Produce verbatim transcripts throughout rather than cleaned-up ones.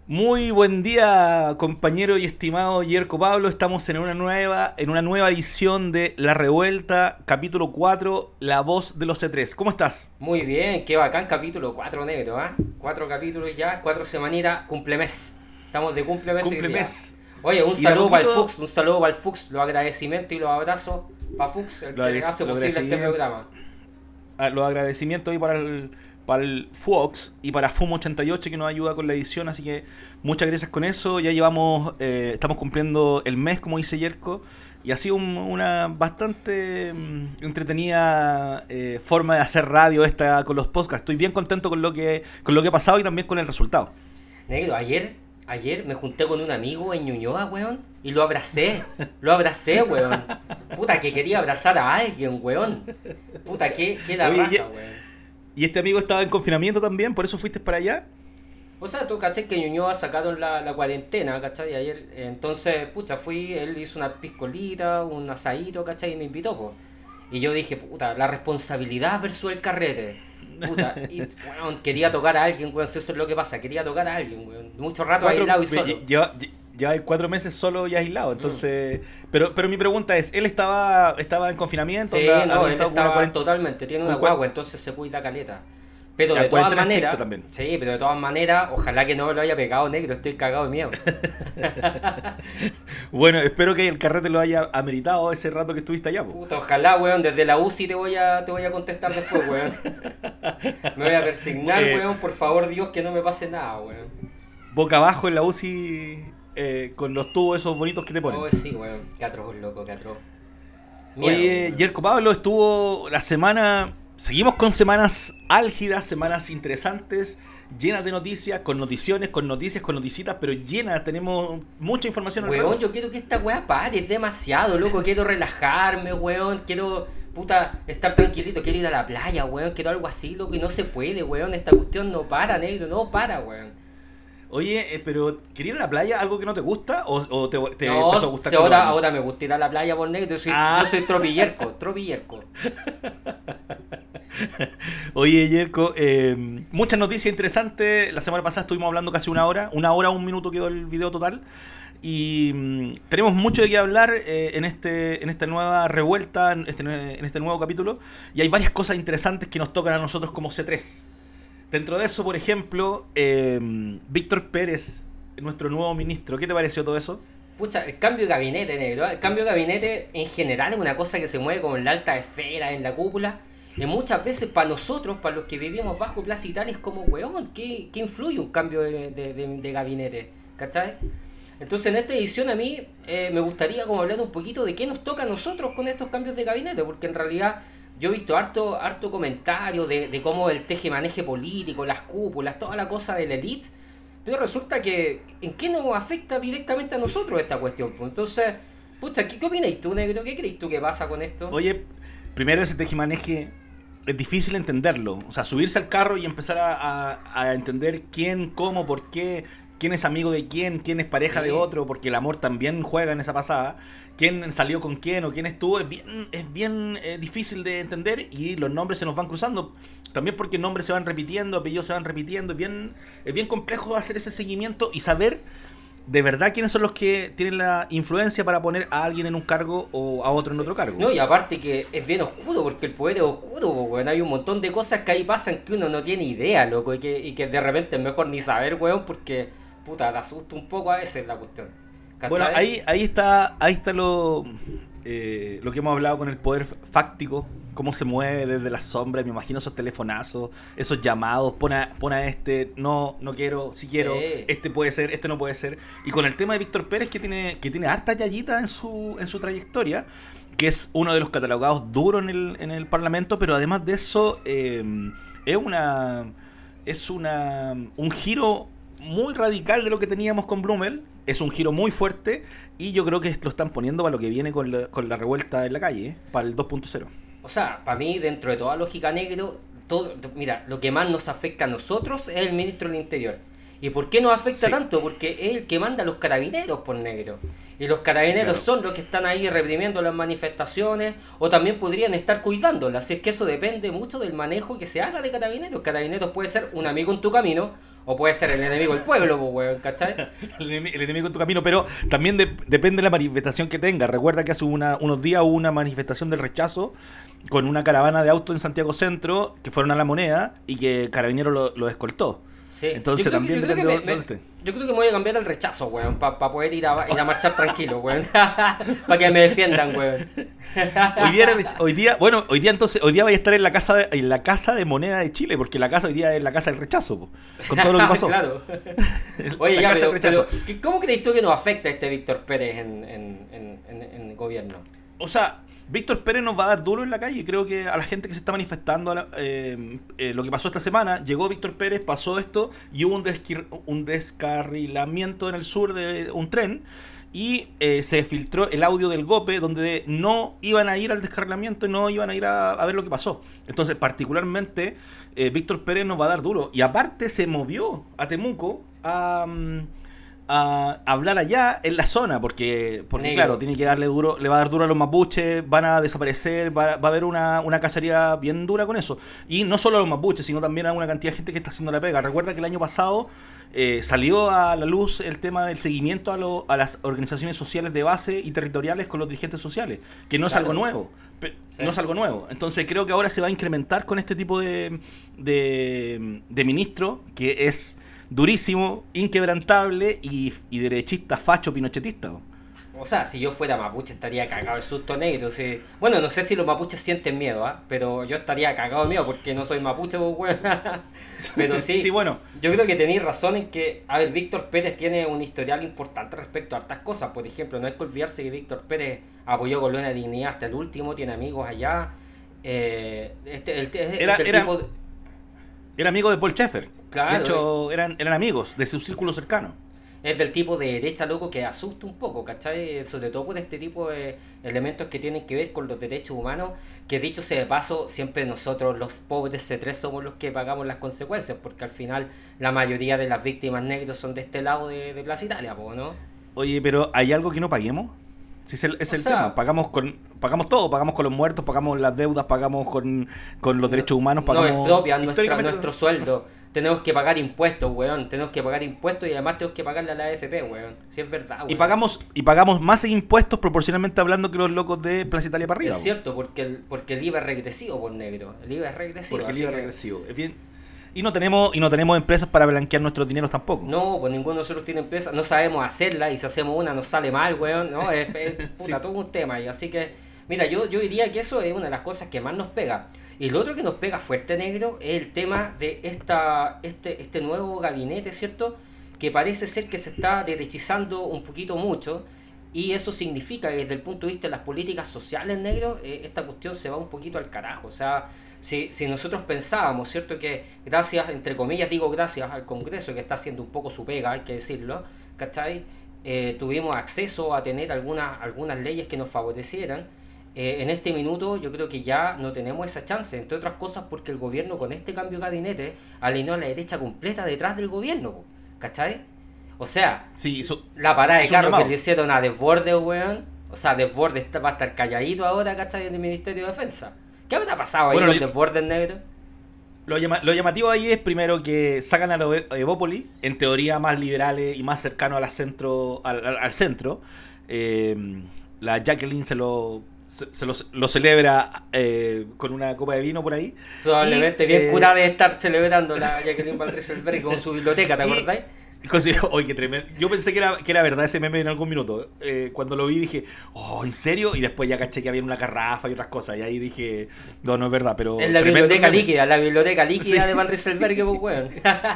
Muy buen día, compañero y estimado Yerko Pablo. Estamos en una nueva, en una nueva edición de La Revuelta, capítulo cuatro, La Voz de los C tres. ¿Cómo estás? Muy bien, qué bacán capítulo cuatro negro, ¿ah? Cuatro capítulos ya, cuatro semanitas, cumplemes. Estamos de cumplemes hoy Cumple día. mes. Oye, un Y de a saludo para el poquito, Fux, un saludo para el Fux, los agradecimientos y los abrazos para Fux, el lo que agrade- hace lo posible este agradecimiento, programa. ah, los agradecimientos hoy para el, para el Fox y para Fumo ochenta y ocho que nos ayuda con la edición. Así que muchas gracias con eso. Ya llevamos, eh, estamos cumpliendo el mes, como dice Yerko. Y ha sido un- una bastante mm, entretenida eh, forma de hacer radio esta con los podcasts. Estoy bien contento con lo que, con lo que ha pasado y también con el resultado. Negro, ayer, ayer me junté con un amigo en Ñuñoa, weón, y lo abracé, lo abracé, weón. Puta, que quería abrazar a alguien, weón. Puta, que, que la Oye, raja, y, weón. y este amigo estaba en confinamiento también, por eso fuiste para allá. O sea, tú caché que en Ñuñoa sacaron la, la cuarentena, ¿cachai? Ayer, eh, entonces, pucha, fui, él hizo una piscolita, un asadito, ¿cachai? Y me invitó, pues. Y yo dije, puta, la responsabilidad versus el carrete. Puta, y, weón, quería tocar a alguien, weón, si eso es lo que pasa, quería tocar a alguien, weón. Mucho rato Cuatro, aislado y solo. lleva, lleva cuatro meses solo y aislado, Mm. entonces... Pero, pero mi pregunta es, ¿él estaba, estaba en confinamiento? Sí, ¿Onda- no, había él estado con una estaba cuarentena? totalmente, tiene una Con cua- guagua, entonces se cuida caleta. Pero La de todas cuarentena estricta maneras, también. sí, pero de todas maneras, ojalá que no me lo haya pegado negro, estoy cagado de miedo. Bueno, espero que el carrete lo haya ameritado ese rato que estuviste allá, po. Puta, ojalá, weón, desde la U C I te voy a, te voy a contestar después, weón. Me voy a persignar, Eh, weón, por favor, Dios, que no me pase nada, weón. Boca abajo en la U C I eh, con los tubos esos bonitos que te ponen. Oh, sí, weón, qué atroz, loco, qué atroz. Miedo, Oye, weón. Yerko Pablo estuvo la semana... Seguimos con semanas álgidas, semanas interesantes, llenas de noticias, con noticiones, con noticias, con noticitas, pero llenas, tenemos mucha información Weón, alrededor. yo quiero que esta weá pare, es demasiado, loco, quiero relajarme, weón, quiero, puta, estar tranquilito, quiero ir a la playa, weón, quiero algo así, loco, y no se puede, weón, esta cuestión no para, negro, no para, weón. Oye, eh, pero ¿quería ir a la playa algo que no te gusta o, o te, te No, empezó a gustar si con los ahora, años? ahora me gusta ir a la playa por negro, yo soy, Ah. yo soy tropillerco, tropillerco. Oye, Yerko, eh, muchas noticias interesantes. La semana pasada estuvimos hablando casi una hora, una hora, un minuto quedó el video total. Y mm, tenemos mucho de qué hablar eh, en, este, en esta nueva revuelta, en este, nue- en este nuevo capítulo. Y hay varias cosas interesantes que nos tocan a nosotros como C tres. Dentro de eso, por ejemplo, eh, Víctor Pérez, nuestro nuevo ministro. ¿Qué te pareció todo eso? Pucha, el cambio de gabinete, negro. El cambio de gabinete en general es una cosa que se mueve como en la alta esfera, en la cúpula. Y muchas veces para nosotros, para los que vivimos bajo Plaza Italia, es como, weón, ¿qué, qué influye un cambio de, de, de- de gabinete? ¿Cachai? Entonces en esta edición a mí eh, me gustaría como hablar un poquito de qué nos toca a nosotros con estos cambios de gabinete, porque en realidad yo he visto harto, harto comentario de, de cómo el teje-maneje político, las cúpulas, toda la cosa de la élite. Pero resulta que, ¿en qué nos afecta directamente a nosotros esta cuestión? Pues entonces, pucha, ¿qué, qué opinas tú, negro? ¿Qué crees tú que pasa con esto? Oye, primero ese tejimaneje es difícil entenderlo. O sea, subirse al carro y empezar a, a- a entender quién, cómo, por qué, quién es amigo de quién, quién es pareja Sí. de otro, porque el amor también juega en esa pasada. Quién salió con quién o quién estuvo, es bien, es bien eh, difícil de entender y los nombres se nos van cruzando. También porque nombres se van repitiendo, apellidos se van repitiendo. Es bien, es bien complejo hacer ese seguimiento y saber de verdad quiénes son los que tienen la influencia para poner a alguien en un cargo o a otro en otro cargo. No, y aparte que es bien oscuro, porque el poder es oscuro, po, weón. Hay un montón de cosas que ahí pasan que uno no tiene idea, loco, y que, y que de repente es mejor ni saber, weón, porque, puta, te asusta un poco a veces la cuestión. ¿Cachai? Bueno, ahí, ahí está, ahí está lo, eh, lo que hemos hablado con el poder fáctico, cómo se mueve desde las sombras. Me imagino esos telefonazos, esos llamados, pon a, pon a este, no, no quiero, si quiero, Sí. este puede ser, este no puede ser. Y con el tema de Víctor Pérez, que tiene, que tiene harta yayita en su, en su trayectoria, que es uno de los catalogados duros en el, en el Parlamento, pero además de eso, eh, es una, es una, un giro muy radical de lo que teníamos con Blumel. Es un giro muy fuerte y yo creo que lo están poniendo para lo que viene con la, con la revuelta en la calle, ¿eh? Para el dos punto cero. O sea, para mí, dentro de toda lógica negro, todo, mira, lo que más nos afecta a nosotros es el ministro del Interior. ¿Y por qué nos afecta Sí. tanto? Porque es el que manda a los carabineros por negro. Y los carabineros Sí, claro. son los que están ahí reprimiendo las manifestaciones o también podrían estar cuidándolas. Así es que eso depende mucho del manejo que se haga de carabineros. Carabineros puede ser un amigo en tu camino o puede ser el enemigo del pueblo, pues, weón, ¿cachai? El, enemi- el enemigo en tu camino, pero también de- depende de la manifestación que tenga. Recuerda que hace una- unos días hubo una manifestación del rechazo con una caravana de autos en Santiago Centro que fueron a La Moneda y que Carabinero lo, lo escoltó. Sí. Entonces Yo creo que- también yo creo depende que de me- dónde me- esté. Yo creo que me voy a cambiar el rechazo, weón, para poder ir a, ir a marchar tranquilo, weón. Para que me defiendan, weón. Hoy día, era el- hoy día, bueno, hoy día entonces, hoy día vais a estar en la casa de, en la casa de moneda de Chile, porque la casa hoy día es la casa del rechazo, po, con todo lo que pasó. Claro. Oye, La ya, casa pero, del rechazo. pero, ¿qué- ¿cómo crees tú que nos afecta este Víctor Pérez en, en, en, en, en el gobierno? O sea, Víctor Pérez nos va a dar duro en la calle. Creo que a la gente que se está manifestando, a la- eh, eh, lo que pasó esta semana, llegó Víctor Pérez, pasó esto y hubo un, desquir- un descarrilamiento en el sur de un tren y eh, se filtró el audio del golpe donde no iban a ir al descarrilamiento y no iban a ir a, a ver lo que pasó. Entonces, particularmente, eh, Víctor Pérez nos va a dar duro. Y aparte se movió a Temuco a... mm, a hablar allá en la zona, porque, porque Negro. claro, tiene que darle duro, le va a dar duro a los mapuches, van a desaparecer, va, va a haber una, una cacería bien dura con eso. Y no solo a los mapuches, sino también a una cantidad de gente que está haciendo la pega. Recuerda que el año pasado eh, salió a la luz el tema del seguimiento a, lo, a las organizaciones sociales de base y territoriales con los dirigentes sociales, que no es Claro. algo nuevo. pe- Sí. No es algo nuevo. Entonces creo que ahora se va a incrementar con este tipo de, de, de ministro, que es durísimo, inquebrantable y, y derechista, facho, pinochetista. po. O sea, si yo fuera mapuche estaría cagado de susto negro. Sí. Bueno, no sé si los mapuches sienten miedo, ¿ah? Pero yo estaría cagado de miedo porque no soy mapuche, pues, weón. Pero sí, Sí, bueno. yo creo que tenéis razón en que, a ver, Víctor Pérez tiene un historial importante respecto a hartas cosas. Por ejemplo, no hay que olvidarse que Víctor Pérez apoyó con Luna Dignidad hasta el último, tiene amigos allá. Eh, este, el, este Era- el era- tipo de- Era amigo de Paul Schaeffer. Claro, de hecho, eran, eran amigos de su círculo cercano. es del tipo de derecha, loco, que asusta un poco, ¿cachai? Sobre todo por este tipo de elementos que tienen que ver con los derechos humanos, que dicho sea de paso, siempre nosotros los pobres C tres somos los que pagamos las consecuencias, porque al final la mayoría de las víctimas negros son de este lado de, de Plaza Italia, po, ¿no? Oye, pero ¿hay algo que no paguemos? Si es el, es O el sea- tema. Pagamos con pagamos todo. Pagamos con los muertos, pagamos las deudas, pagamos con, con los derechos humanos, pagamos... Nos expropian nuestra, históricamente- nuestro sueldo. Tenemos que pagar impuestos, weón. Tenemos que pagar impuestos y además tenemos que pagarle a la A F P, weón. Si es verdad, weón. Y pagamos, y pagamos más impuestos proporcionalmente hablando que los locos de Plaza Italia para arriba. Es po. cierto, porque el, porque el I V A es regresivo, por negro. El I V A es regresivo. Porque el así I V A es que- regresivo. Es bien. Y no tenemos, y no tenemos empresas para blanquear nuestros dineros tampoco. No, pues ninguno de nosotros tiene empresa, no sabemos hacerla y si hacemos una nos sale mal, weón, ¿no? Es, es puta, Sí. todo un tema. Y así que, mira, yo, yo diría que eso es una de las cosas que más nos pega. Y lo otro que nos pega fuerte, negro, es el tema de esta este, este nuevo gabinete, ¿cierto? Que parece ser que se está derechizando un poquito mucho. Y eso significa que desde el punto de vista de las políticas sociales, negro, eh, esta cuestión se va un poquito al carajo. O sea, si, si nosotros pensábamos, ¿cierto? Que gracias, entre comillas digo gracias al Congreso, que está haciendo un poco su pega, hay que decirlo, ¿cachai? Eh, tuvimos acceso a tener algunas, algunas leyes que nos favorecieran. Eh, en este minuto yo creo que ya no tenemos esa chance, entre otras cosas porque el gobierno con este cambio de gabinete alineó a la derecha completa detrás del gobierno, po, ¿cachai? O sea, Sí, eso, la parada de es un carro que llamado. le hicieron a Desbordes, weón. O sea, Desbordes está- va a estar calladito ahora, ¿cachai? En el Ministerio de Defensa. ¿Qué habrá pasado ahí Bueno, con le- Desbordes, negro? Lo, llama- lo llamativo ahí es primero que sacan a los Evópolis, en teoría más liberales y más cercanos a la centro, al, al- al centro. Eh, la Jacqueline se lo, se, se lo, lo celebra eh, con una copa de vino por ahí. Probablemente Y, bien eh, curada de estar celebrando la Jacqueline Van Rieselbergh con su biblioteca, ¿te y- acordáis? Consigo- Oye, qué tremendo. Yo pensé que era, que era verdad ese meme en algún minuto. Eh, cuando lo vi dije, oh, ¿en serio? Y después ya caché que había una garrafa y otras cosas. Y ahí dije, no, no es verdad, pero... Es la tremendo biblioteca meme. líquida, la biblioteca líquida Sí. de Van Rieselbergh, pues, weón.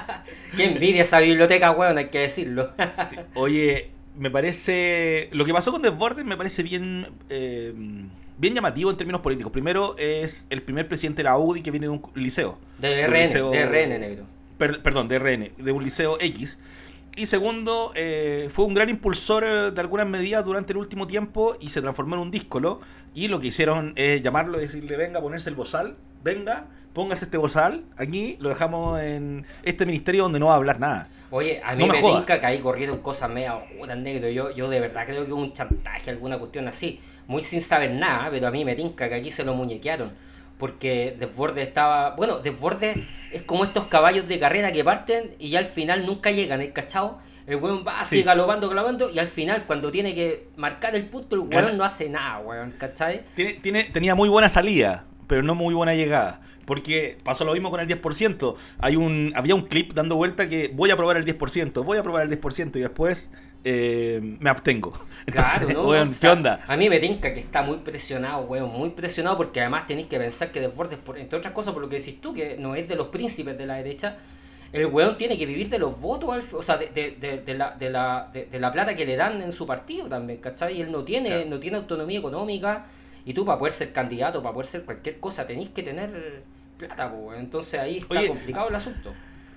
Qué envidia esa biblioteca, weón, hay que decirlo. Sí. Oye, me parece... Lo que pasó con Desbordes me parece bien... eh, bien llamativo en términos políticos. Primero, es el primer presidente de la U D I que viene de un liceo. De un R N, liceo- de R N, negro. Per- perdón, de R N, de un liceo X. Y segundo, eh, fue un gran impulsor eh, de algunas medidas durante el último tiempo y se transformó en un díscolo. Y lo que hicieron es llamarlo y decirle, venga, ponerse el bozal, venga, póngase este bozal, aquí lo dejamos en este ministerio donde no va a hablar nada. Oye, a mí no me, me tinca que ahí corrieron cosas medio oscuras, negro. Yo, yo de verdad creo que hubo un chantaje, alguna cuestión así. Muy sin saber nada, pero a mí me tinca que aquí se lo muñequearon. Porque Desbordes estaba... Bueno, Desbordes es como estos caballos de carrera que parten y ya al final nunca llegan, ¿eh? ¿Cachao? El weón va así Sí. galopando, galopando y al final cuando tiene que marcar el punto el Gana. weón no hace nada, weón, ¿cachai? Tiene, tiene, tenía muy buena salida, pero no muy buena llegada. Porque pasó lo mismo con el diez por ciento. Hay un, había un clip dando vuelta que voy a probar el diez por ciento, voy a probar el diez por ciento y después eh, me abstengo. Entonces, Claro, ¿no? weón, O sea, ¿qué onda? A mí me tinca que está muy presionado, weón, muy presionado porque además tenéis que pensar que Desbordes, por, entre otras cosas por lo que decís tú, que no es de los príncipes de la derecha, el weón tiene que vivir de los votos, al, o sea, de, de, de, de, la, de, la, de, de la plata que le dan en su partido también, ¿cachai? Y él no tiene, Claro. no tiene autonomía económica y tú para poder ser candidato, para poder ser cualquier cosa, tenéis que tener plata, pues, weón. Entonces ahí está Oye, complicado el asunto.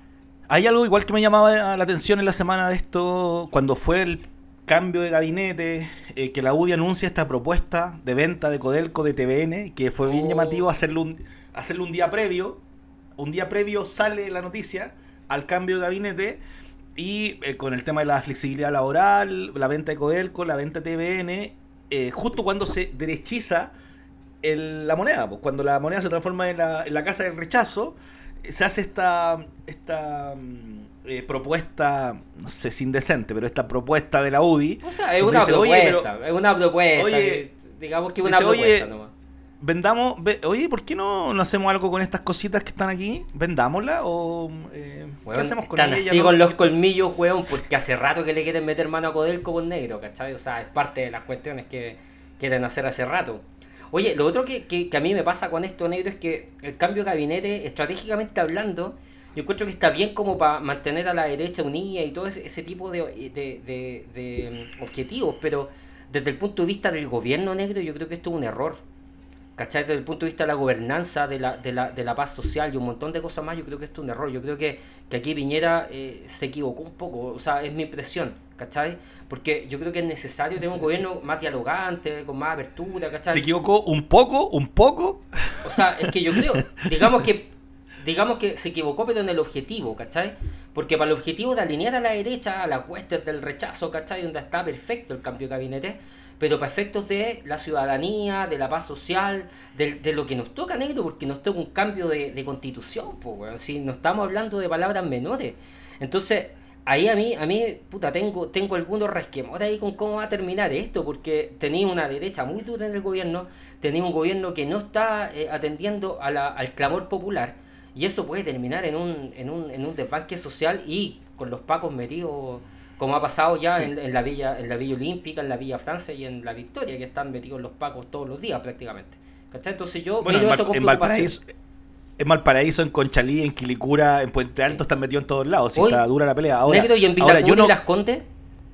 Hay algo igual que me llamaba la atención en la semana de esto, cuando fue el cambio de gabinete, eh, que la U D I anuncia esta propuesta de venta de Codelco de T V N, que fue bien Oh. llamativo hacerlo un, hacerlo un día previo. Un día previo sale la noticia al cambio de gabinete y eh, con el tema de la flexibilidad laboral, la venta de Codelco, la venta de T V N, eh, justo cuando se derechiza el- la moneda, pues cuando la moneda se transforma en la, en la casa del rechazo, eh, se hace esta, esta mm, eh, propuesta, no sé si indecente, pero esta propuesta de la U D I. O sea, es donde una dice, "Oye, propuesta, pero- es una propuesta, oye", que- digamos que es una dice, "Oye, propuesta nomás. vendamos, ve- oye, ¿por qué no, no hacemos algo con estas cositas que están aquí? ¿Vendámosla o eh, Weón, qué hacemos con están ella? así ¿No? con los colmillos, weón, porque hace rato que le quieren meter mano a Codelco por negro, ¿cachai? O sea, es parte de las cuestiones que quieren hacer hace rato. Oye, lo otro que, que, que a mí me pasa con esto, negro, es que el cambio de gabinete, estratégicamente hablando, yo encuentro que está bien como para mantener a la derecha unida y todo ese, ese tipo de, de, de, de objetivos, pero desde el punto de vista del gobierno, negro, yo creo que esto es un error. ¿Cachai? Desde el punto de vista de la gobernanza, de la, de la, de la paz social y un montón de cosas más, yo creo que esto es un error. Yo creo que, que aquí Piñera eh, se equivocó un poco, o sea, es mi impresión, ¿cachai? Porque yo creo que es necesario tener un gobierno más dialogante, con más apertura, ¿cachai? ¿Se equivocó un poco? ¿Un poco? O sea, es que yo creo, digamos que digamos que se equivocó pero en el objetivo, ¿cachai? Porque para el objetivo de alinear a la derecha, a las huestes del rechazo, ¿cachai? Donde está perfecto el cambio de gabinete, pero para efectos de la ciudadanía, de la paz social, de, de lo que nos toca, negro, porque nos toca un cambio de, de constitución, pues, weón, si no estamos hablando de palabras menores. Entonces, ahí a mí, a mí, puta, tengo, tengo algunos resquemores ahí con cómo va a terminar esto, porque tenéis una derecha muy dura en el gobierno, tenéis un gobierno que no está eh, atendiendo a la, al clamor popular, y eso puede terminar en un, en un, en un desbanque social y con los pacos metidos, como ha pasado ya Sí. en, en la villa en la Villa Olímpica, en la Villa Francia y en la Victoria, que están metidos los pacos todos los días prácticamente. ¿Cachai? Entonces yo Bueno, en, miro Val- esto con en preocupación. Valparaíso, en Valparaíso, en Conchalí, en Quilicura, en Puente Alto, están metidos en todos lados. Si Hoy, está dura la pelea. Ahora, negro, y en ahora Vitacura yo no, y Las Condes.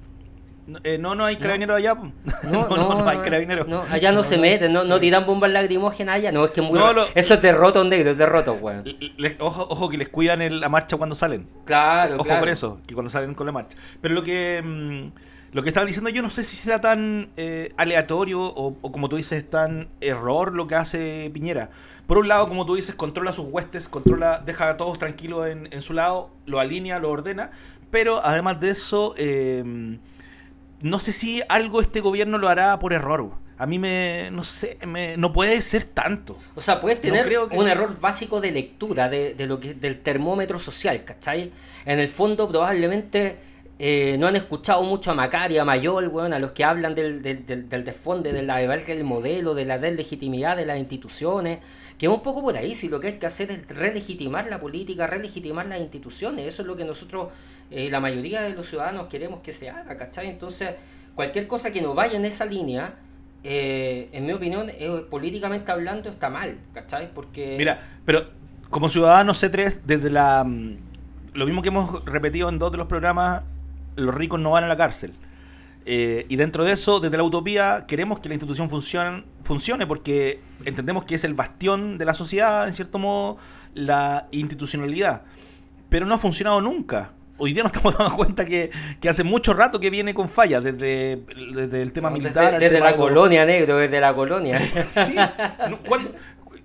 no, eh, no, no hay carabineros allá. po. No, no, no, no hay carabineros. No, allá no, se meten, no, no tiran bombas lacrimógenas allá. No, es que es muy No, raro. lo- Eso es derroto, negro, es derroto, weón. Le- le- ojo, ojo que les cuidan el- la marcha cuando salen. Claro, Ojo claro. por eso, que cuando salen con la marcha. Pero lo que mm, lo que estaba diciendo yo no sé si será tan eh, aleatorio o, o como tú dices, tan error lo que hace Piñera. Por un lado, como tú dices, controla sus huestes, controla, deja a todos tranquilos en, en su lado, lo alinea, lo ordena, pero además de eso, eh, no sé si algo este gobierno lo hará por error. A mí me, no sé, me, no puede ser tanto. O sea, puedes tener creo que- un error básico de lectura de, de lo que del termómetro social, ¿cachai? En el fondo probablemente eh, no han escuchado mucho a Macari, a Mayol, weón, a los que hablan del, del, del, del desfonde, de la del modelo, de la deslegitimidad de las instituciones, que es un poco por ahí, si lo que hay que hacer es relegitimar la política, relegitimar las instituciones, eso es lo que nosotros, eh, la mayoría de los ciudadanos queremos que se haga, ¿cachai? Entonces, cualquier cosa que no vaya en esa línea, eh, en mi opinión, eh, políticamente hablando, está mal, ¿cachai? Porque... Mira, pero como ciudadano C tres, desde la... mm, lo mismo que hemos repetido en dos de los programas, los ricos no van a la cárcel. Eh, y dentro de eso, desde la utopía, queremos que la institución funcione, funcione porque entendemos que es el bastión de la sociedad, en cierto modo, la institucionalidad. Pero no ha funcionado nunca. Hoy día nos estamos dando cuenta que, que hace mucho rato que viene con fallas, desde, desde el tema No, militar. desde, al desde tema la de los- colonia, negro, desde la colonia. Sí. No, ¿cuándo-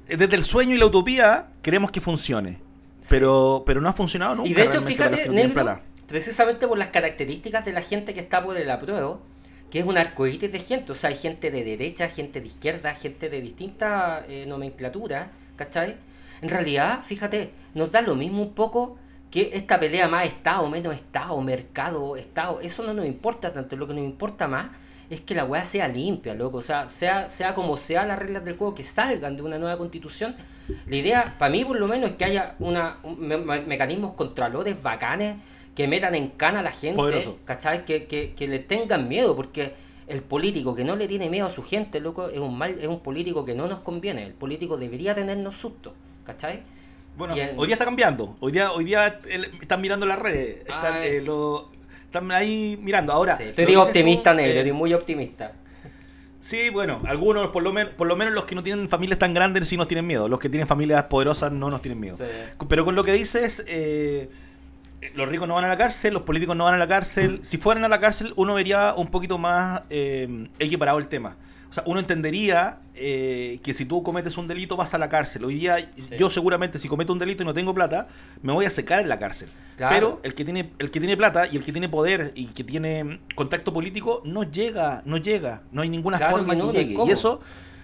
desde el sueño y la utopía queremos que funcione. Sí. Pero, pero no ha funcionado nunca. Y de hecho, fíjate, no negro, precisamente por las características de la gente que está por el apruebo, que es un arcoíris de gente. O sea, hay gente de derecha, gente de izquierda, gente de distintas eh, nomenclaturas, ¿cachai? En realidad, fíjate, nos da lo mismo un poco que esta pelea más Estado, menos Estado, mercado, Estado. Eso no nos importa tanto. Lo que nos importa más es que la weá sea limpia, loco. O sea, sea, sea como sea las reglas del juego, que salgan de una nueva constitución. La idea, para mí por lo menos, es que haya una, un, me, me, mecanismos controladores bacanes que metan en cana a la gente, poderoso. ¿Cachai? Que, que, que le tengan miedo, porque el político que no le tiene miedo a su gente, loco, es un mal, es un político que no nos conviene. El político debería tenernos susto, ¿cachai? Bueno, el, hoy día está cambiando. Hoy día, hoy día el, están mirando las redes. Están, eh, lo, están ahí mirando. Ahora, sí, estoy optimista, tú, negro, eh, estoy muy optimista. Sí, bueno, algunos, por lo, menos, por lo menos los que no tienen familias tan grandes sí nos tienen miedo. Los que tienen familias poderosas no nos tienen miedo. Sí. Pero con lo que dices, eh, los ricos no van a la cárcel, los políticos no van a la cárcel. Si fueran a la cárcel, uno vería un poquito más eh, equiparado el tema. O sea, uno entendería eh, que si tú cometes un delito vas a la cárcel. Hoy día sí. Yo seguramente si cometo un delito y no tengo plata, me voy a secar en la cárcel. Claro. Pero el que tiene el que tiene plata y el que tiene poder y que tiene contacto político no llega, no llega. No hay ninguna claro, forma que, no, que llegue. Y eso,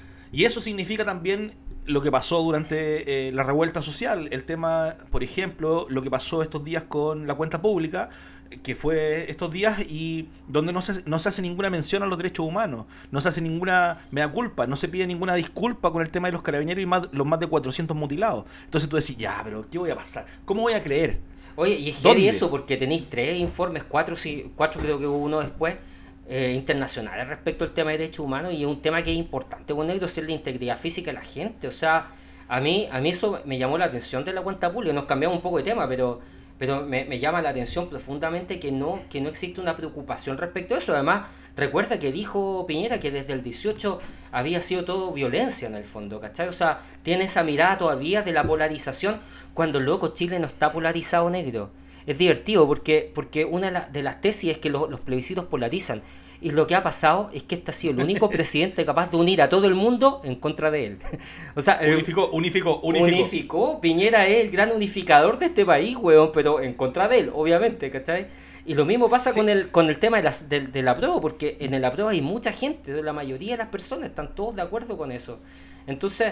y eso significa también lo que pasó durante eh, la revuelta social. El tema, por ejemplo, lo que pasó estos días con la cuenta pública, que fue estos días y donde no se, no se hace ninguna mención a los derechos humanos, no se hace ninguna mea culpa, no se pide ninguna disculpa con el tema de los carabineros y más, los más de cuatrocientos mutilados. Entonces tú decís, ya, pero ¿qué voy a pasar? ¿Cómo voy a creer? Oye, y es heavy eso porque tenéis tres informes, cuatro, cuatro creo que hubo uno después, eh, internacionales respecto al tema de derechos humanos, y es un tema que es importante, bueno, negro, es la integridad física de la gente. O sea, a mí, a mí eso me llamó la atención de la cuenta pública. Nos cambiamos un poco de tema, pero... Pero me, me llama la atención profundamente que no, que no existe una preocupación respecto a eso. Además, recuerda que dijo Piñera que desde el dieciocho había sido todo violencia en el fondo, ¿cachai? O sea, tiene esa mirada todavía de la polarización cuando, loco, Chile no está polarizado, negro. Es divertido porque, porque una de, la, de las tesis es que lo, los plebiscitos polarizan. Y lo que ha pasado es que este ha sido el único presidente capaz de unir a todo el mundo en contra de él. O sea, unificó, unificó, unificó. Unificó. Piñera es el gran unificador de este país, weón, pero en contra de él, obviamente, ¿cachai? Y lo mismo pasa sí. con el con el tema de las, de, de la prueba, porque en el apruebo hay mucha gente, la mayoría de las personas están todos de acuerdo con eso. Entonces,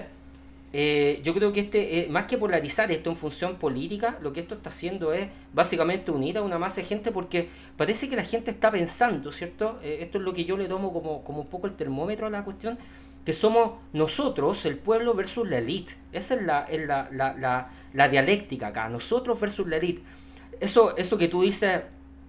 eh, yo creo que este, eh, más que polarizar esto en función política, lo que esto está haciendo es básicamente unir a una masa de gente, porque parece que la gente está pensando, ¿cierto? Eh, esto es lo que yo le tomo como, como un poco el termómetro a la cuestión, que somos nosotros, el pueblo versus la élite. Esa es la, es la, la, la, la dialéctica acá, nosotros versus la élite. Eso, eso que tú dices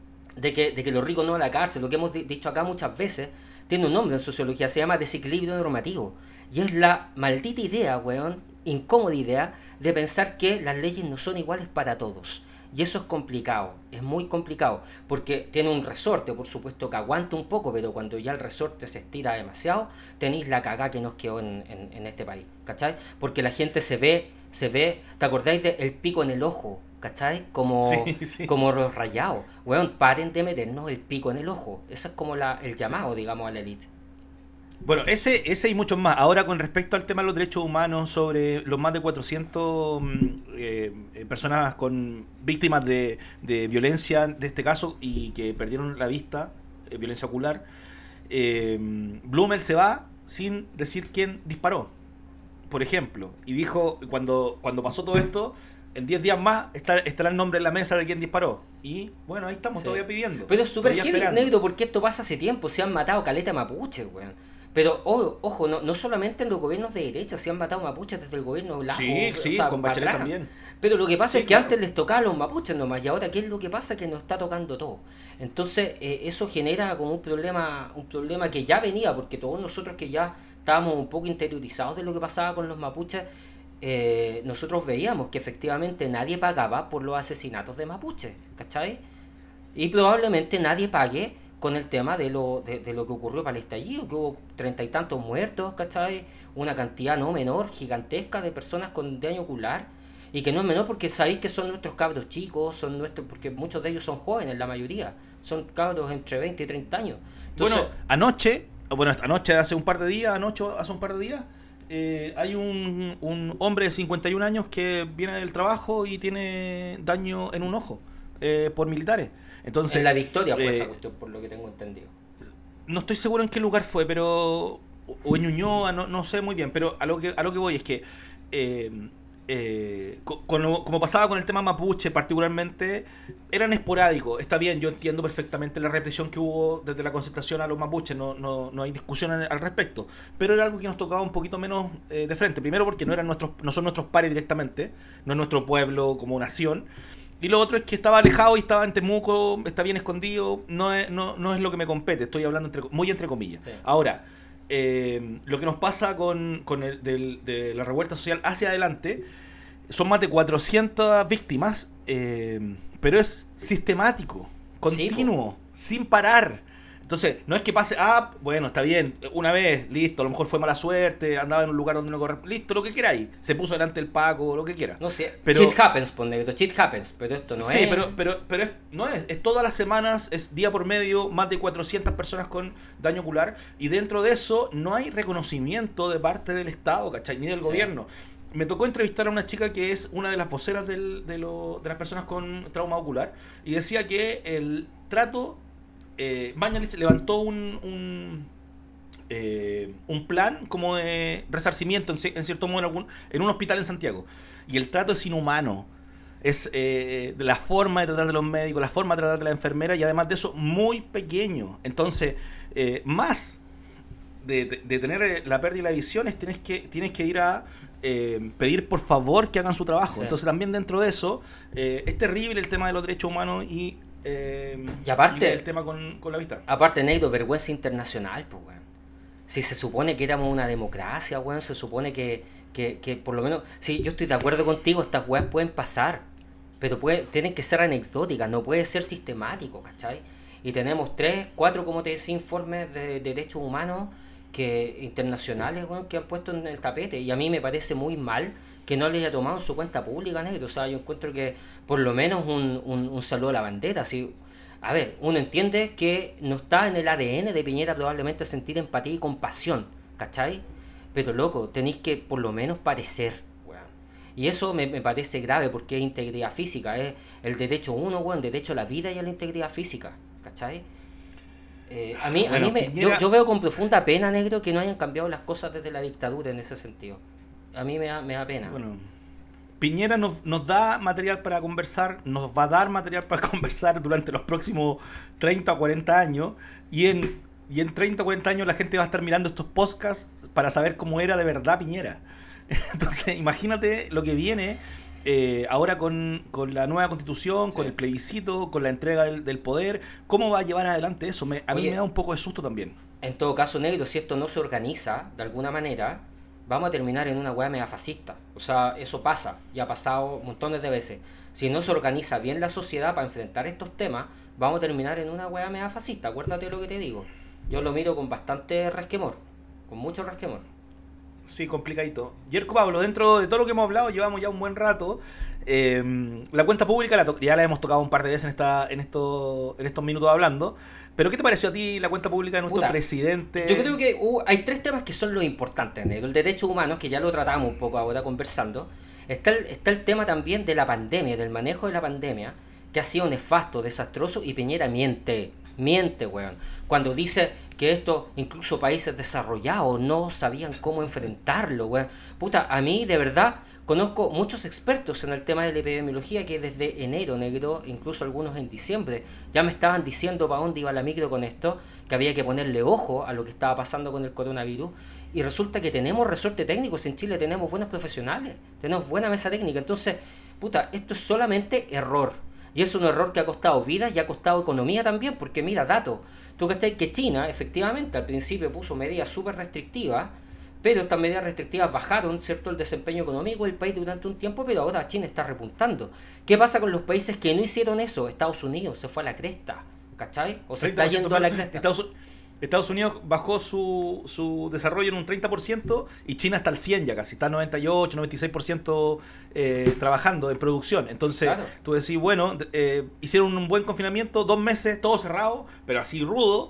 de que, de que los ricos no van a la cárcel, lo que hemos dicho acá muchas veces, tiene un nombre en sociología, se llama desequilibrio normativo. Y es la maldita idea, weón, incómoda idea, de pensar que las leyes no son iguales para todos. Y eso es complicado, es muy complicado, porque tiene un resorte, por supuesto, que aguanta un poco, pero cuando ya el resorte se estira demasiado, tenéis la cagá que nos quedó en, en, en este país, ¿cachai? Porque la gente se ve, se ve, ¿te acordáis del de pico en el ojo? ¿Cachai? Como, sí, sí. como los rayados. Weón, paren de meternos el pico en el ojo. Eso es como la, el llamado, sí. digamos, a la élite. Bueno, ese, ese y muchos más. Ahora, con respecto al tema de los derechos humanos, sobre los más de cuatrocientas eh, personas con víctimas de, de violencia, de este caso, y que perdieron la vista, eh, violencia ocular, eh, Blumel se va sin decir quién disparó, por ejemplo. Y dijo, cuando, cuando pasó todo esto, en diez días más está, estará el nombre en la mesa de quién disparó. Y bueno, ahí estamos sí. todavía pidiendo. Pero es súper heavy, negro, porque esto pasa hace tiempo. Se han matado caleta mapuche, weón. Pero, oh, ojo, no, no solamente en los gobiernos de derecha, se han matado mapuches desde el gobierno blanco. Sí, sí, o sea, con Bachelet también. Pero lo que pasa sí, es que claro. antes les tocaba a los mapuches nomás, y ahora, ¿qué es lo que pasa? Que nos está tocando todo. Entonces, eh, eso genera como un problema, un problema que ya venía, porque todos nosotros que ya estábamos un poco interiorizados de lo que pasaba con los mapuches, eh, nosotros veíamos que efectivamente nadie pagaba por los asesinatos de mapuches, ¿cachai? Y probablemente nadie pague con el tema de lo, de, de lo que ocurrió para el estallido, que hubo treinta y tantos muertos, ¿cachai? Una cantidad no menor, gigantesca, de personas con daño ocular, y que no es menor porque sabéis que son nuestros cabros chicos, son nuestros, porque muchos de ellos son jóvenes, la mayoría, son cabros entre veinte y treinta años. Entonces, bueno, anoche, bueno, anoche hace un par de días, anoche hace un par de días, eh, hay un, un hombre de cincuenta y un años que viene del trabajo y tiene daño en un ojo eh, por militares. Entonces, en La Victoria fue eh, esa cuestión, por lo que tengo entendido. No estoy seguro en qué lugar fue, pero... O en Ñuñoa, no, no sé muy bien, pero a lo que, a lo que voy es que... Eh, eh, co- con lo- como pasaba con el tema mapuche particularmente, eran esporádicos. Está bien, yo entiendo perfectamente la represión que hubo desde la concentración a los mapuches, no, no, no hay discusión al al respecto, pero era algo que nos tocaba un poquito menos eh, de frente. Primero porque no eran nuestros, no son nuestros pares directamente, no es nuestro pueblo como nación. Y lo otro es que estaba alejado y estaba en Temuco, está bien escondido, no es, no, no es lo que me compete, estoy hablando entre, muy entre comillas. Sí. Ahora, eh, lo que nos pasa con, con el, del- de la revuelta social hacia adelante, son más de cuatrocientas víctimas, eh, pero es sistemático, Sí, continuo, sin parar. Entonces, no es que pase, ah, bueno, está bien, una vez, listo, a lo mejor fue mala suerte, andaba en un lugar donde no corre, listo, lo que queráis, se puso delante el Paco, lo que quiera. No sé, Pero- shit happens, pon negro, shit happens, pero esto no sí, es... pero, pero, pero es, no es, es todas las semanas, es día por medio, más de cuatrocientas personas con daño ocular, y dentro de eso no hay reconocimiento de parte del Estado, ¿cachai? Ni del Sí. gobierno. Me tocó entrevistar a una chica que es una de las voceras del- de, lo- de las personas con trauma ocular, y decía que el trato, eh, Mañalich levantó un, un, eh, un plan como de resarcimiento, en, ci- en cierto modo, en, algún, en un hospital en Santiago, y el trato es inhumano. Es eh, de la forma de tratar de los médicos, la forma de tratar de la enfermera, y además de eso, muy pequeño. Entonces, eh, más de, de- de tener eh, la pérdida de la visión, es tienes que, tienes que ir a eh, pedir por favor que hagan su trabajo. Sí. Entonces, también dentro de eso, eh, es terrible el tema de los derechos humanos y, eh, Y aparte- el tema con, con la vista. Aparte, negro, vergüenza internacional, pues, weón. Si se supone que éramos una democracia, weón, se supone que, que, que por lo menos... Sí, yo estoy de acuerdo contigo, estas weas pueden pasar, pero puede, tienen que ser anecdóticas, no puede ser sistemático, ¿cachai? Y tenemos tres, cuatro, como te decía, informes de derechos humanos que internacionales, weón, que han puesto en el tapete, y a mí me parece muy mal que no le haya tomado en su cuenta pública, negro. O sea, yo encuentro que por lo menos un, un, un saludo a la bandera, así... A ver, uno entiende que no está en el A D N de Piñera probablemente sentir empatía y compasión, ¿cachai? Pero loco, tenéis que por lo menos parecer, weón. Y eso me, me parece grave porque es integridad física, es el derecho uno, weón, derecho a la vida y a la integridad física, ¿cachai? Eh, a mí, Bueno, a mí me, Piñera- yo, yo veo con profunda pena, negro, que no hayan cambiado las cosas desde la dictadura en ese sentido. A mí me da, me da pena. Bueno, Piñera nos, nos da material para conversar, nos va a dar material para conversar durante los próximos treinta o cuarenta años, y en, y en treinta o cuarenta años la gente va a estar mirando estos podcasts para saber cómo era de verdad Piñera. Entonces, imagínate lo que viene eh, ahora con, con la nueva constitución, con Sí. el plebiscito, con la entrega del, del poder, cómo va a llevar adelante eso. Me- a mí Oye. me da un poco de susto también. En todo caso, negro, si esto no se organiza de alguna manera, vamos a terminar en una hueá media fascista. O sea, eso pasa, ya ha pasado montones de veces. Si no se organiza bien la sociedad para enfrentar estos temas, vamos a terminar en una hueá media fascista. Acuérdate de lo que te digo. Yo lo miro con bastante resquemor, con mucho resquemor. Sí, complicadito. Yerko Pablo, dentro de todo lo que hemos hablado, llevamos ya un buen rato. Eh, la cuenta pública la to- ya la hemos tocado un par de veces en esta en esto, en estos minutos hablando. Pero ¿qué te pareció a ti la cuenta pública de nuestro Puta, presidente? Yo creo que uh, hay tres temas que son los importantes, negro. El derecho humano, que ya lo tratamos un poco ahora conversando. Está el, está el tema también de la pandemia, del manejo de la pandemia, que ha sido nefasto, desastroso, y Piñera miente, miente, weón. Cuando dice que estos, incluso países desarrollados, no sabían cómo enfrentarlo, weón. Puta, a mí, de verdad, conozco muchos expertos en el tema de la epidemiología que desde enero, negro, incluso algunos en diciembre, ya me estaban diciendo para dónde iba la micro con esto, que había que ponerle ojo a lo que estaba pasando con el coronavirus. Y resulta que tenemos resorte técnicos en Chile, tenemos buenos profesionales, tenemos buena mesa técnica. Entonces, puta, esto es solamente error. Y es un error que ha costado vidas y ha costado economía también, porque mira, datos. Tú cachai que China, efectivamente, al principio puso medidas súper restrictivas, pero estas medidas restrictivas bajaron, ¿cierto?, el desempeño económico del país durante un tiempo, pero ahora China está repuntando. ¿Qué pasa con los países que no hicieron eso? Estados Unidos se fue a la cresta, ¿cachai? O se está yendo a la cresta. Estados, Estados Unidos bajó su, su desarrollo en un treinta por ciento y China está al cien ya casi, está al noventa y ocho, noventa y seis por ciento eh, trabajando en producción. Entonces, Claro. tú decís, bueno, eh, hicieron un buen confinamiento, dos meses, todo cerrado, pero así rudo.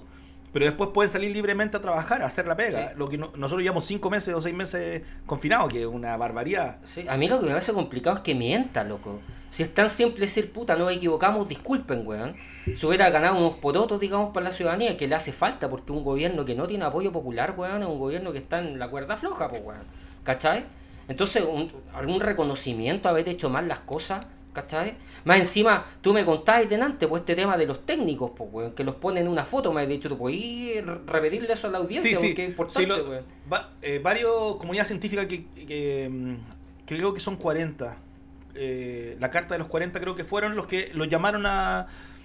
pero después pueden salir libremente a trabajar, a hacer la pega. Sí. Lo que no- nosotros llevamos cinco meses o seis meses confinados, que es una barbaridad. Sí, a mí lo que me parece complicado es que mienta, loco. Si es tan simple decir, puta, nos equivocamos, disculpen, weón. Se hubiera ganado unos porotos, digamos, para la ciudadanía, que le hace falta, porque un gobierno que no tiene apoyo popular, weón, es un gobierno que está en la cuerda floja, pues, weón. ¿Cachai? Entonces, un- algún reconocimiento, haber hecho mal las cosas, ¿cachai? Más encima, tú me contabas delante, pues, este tema de los técnicos, pues, weón, que los ponen en una foto, me has dicho, tú podías repetirle eso a la audiencia, Sí, sí, porque es importante, sí, lo- weón. va- eh, varios comunidades científicas que, que, mm, creo que son cuarenta. Eh, la carta de los cuarenta creo que fueron los que los llamaron a,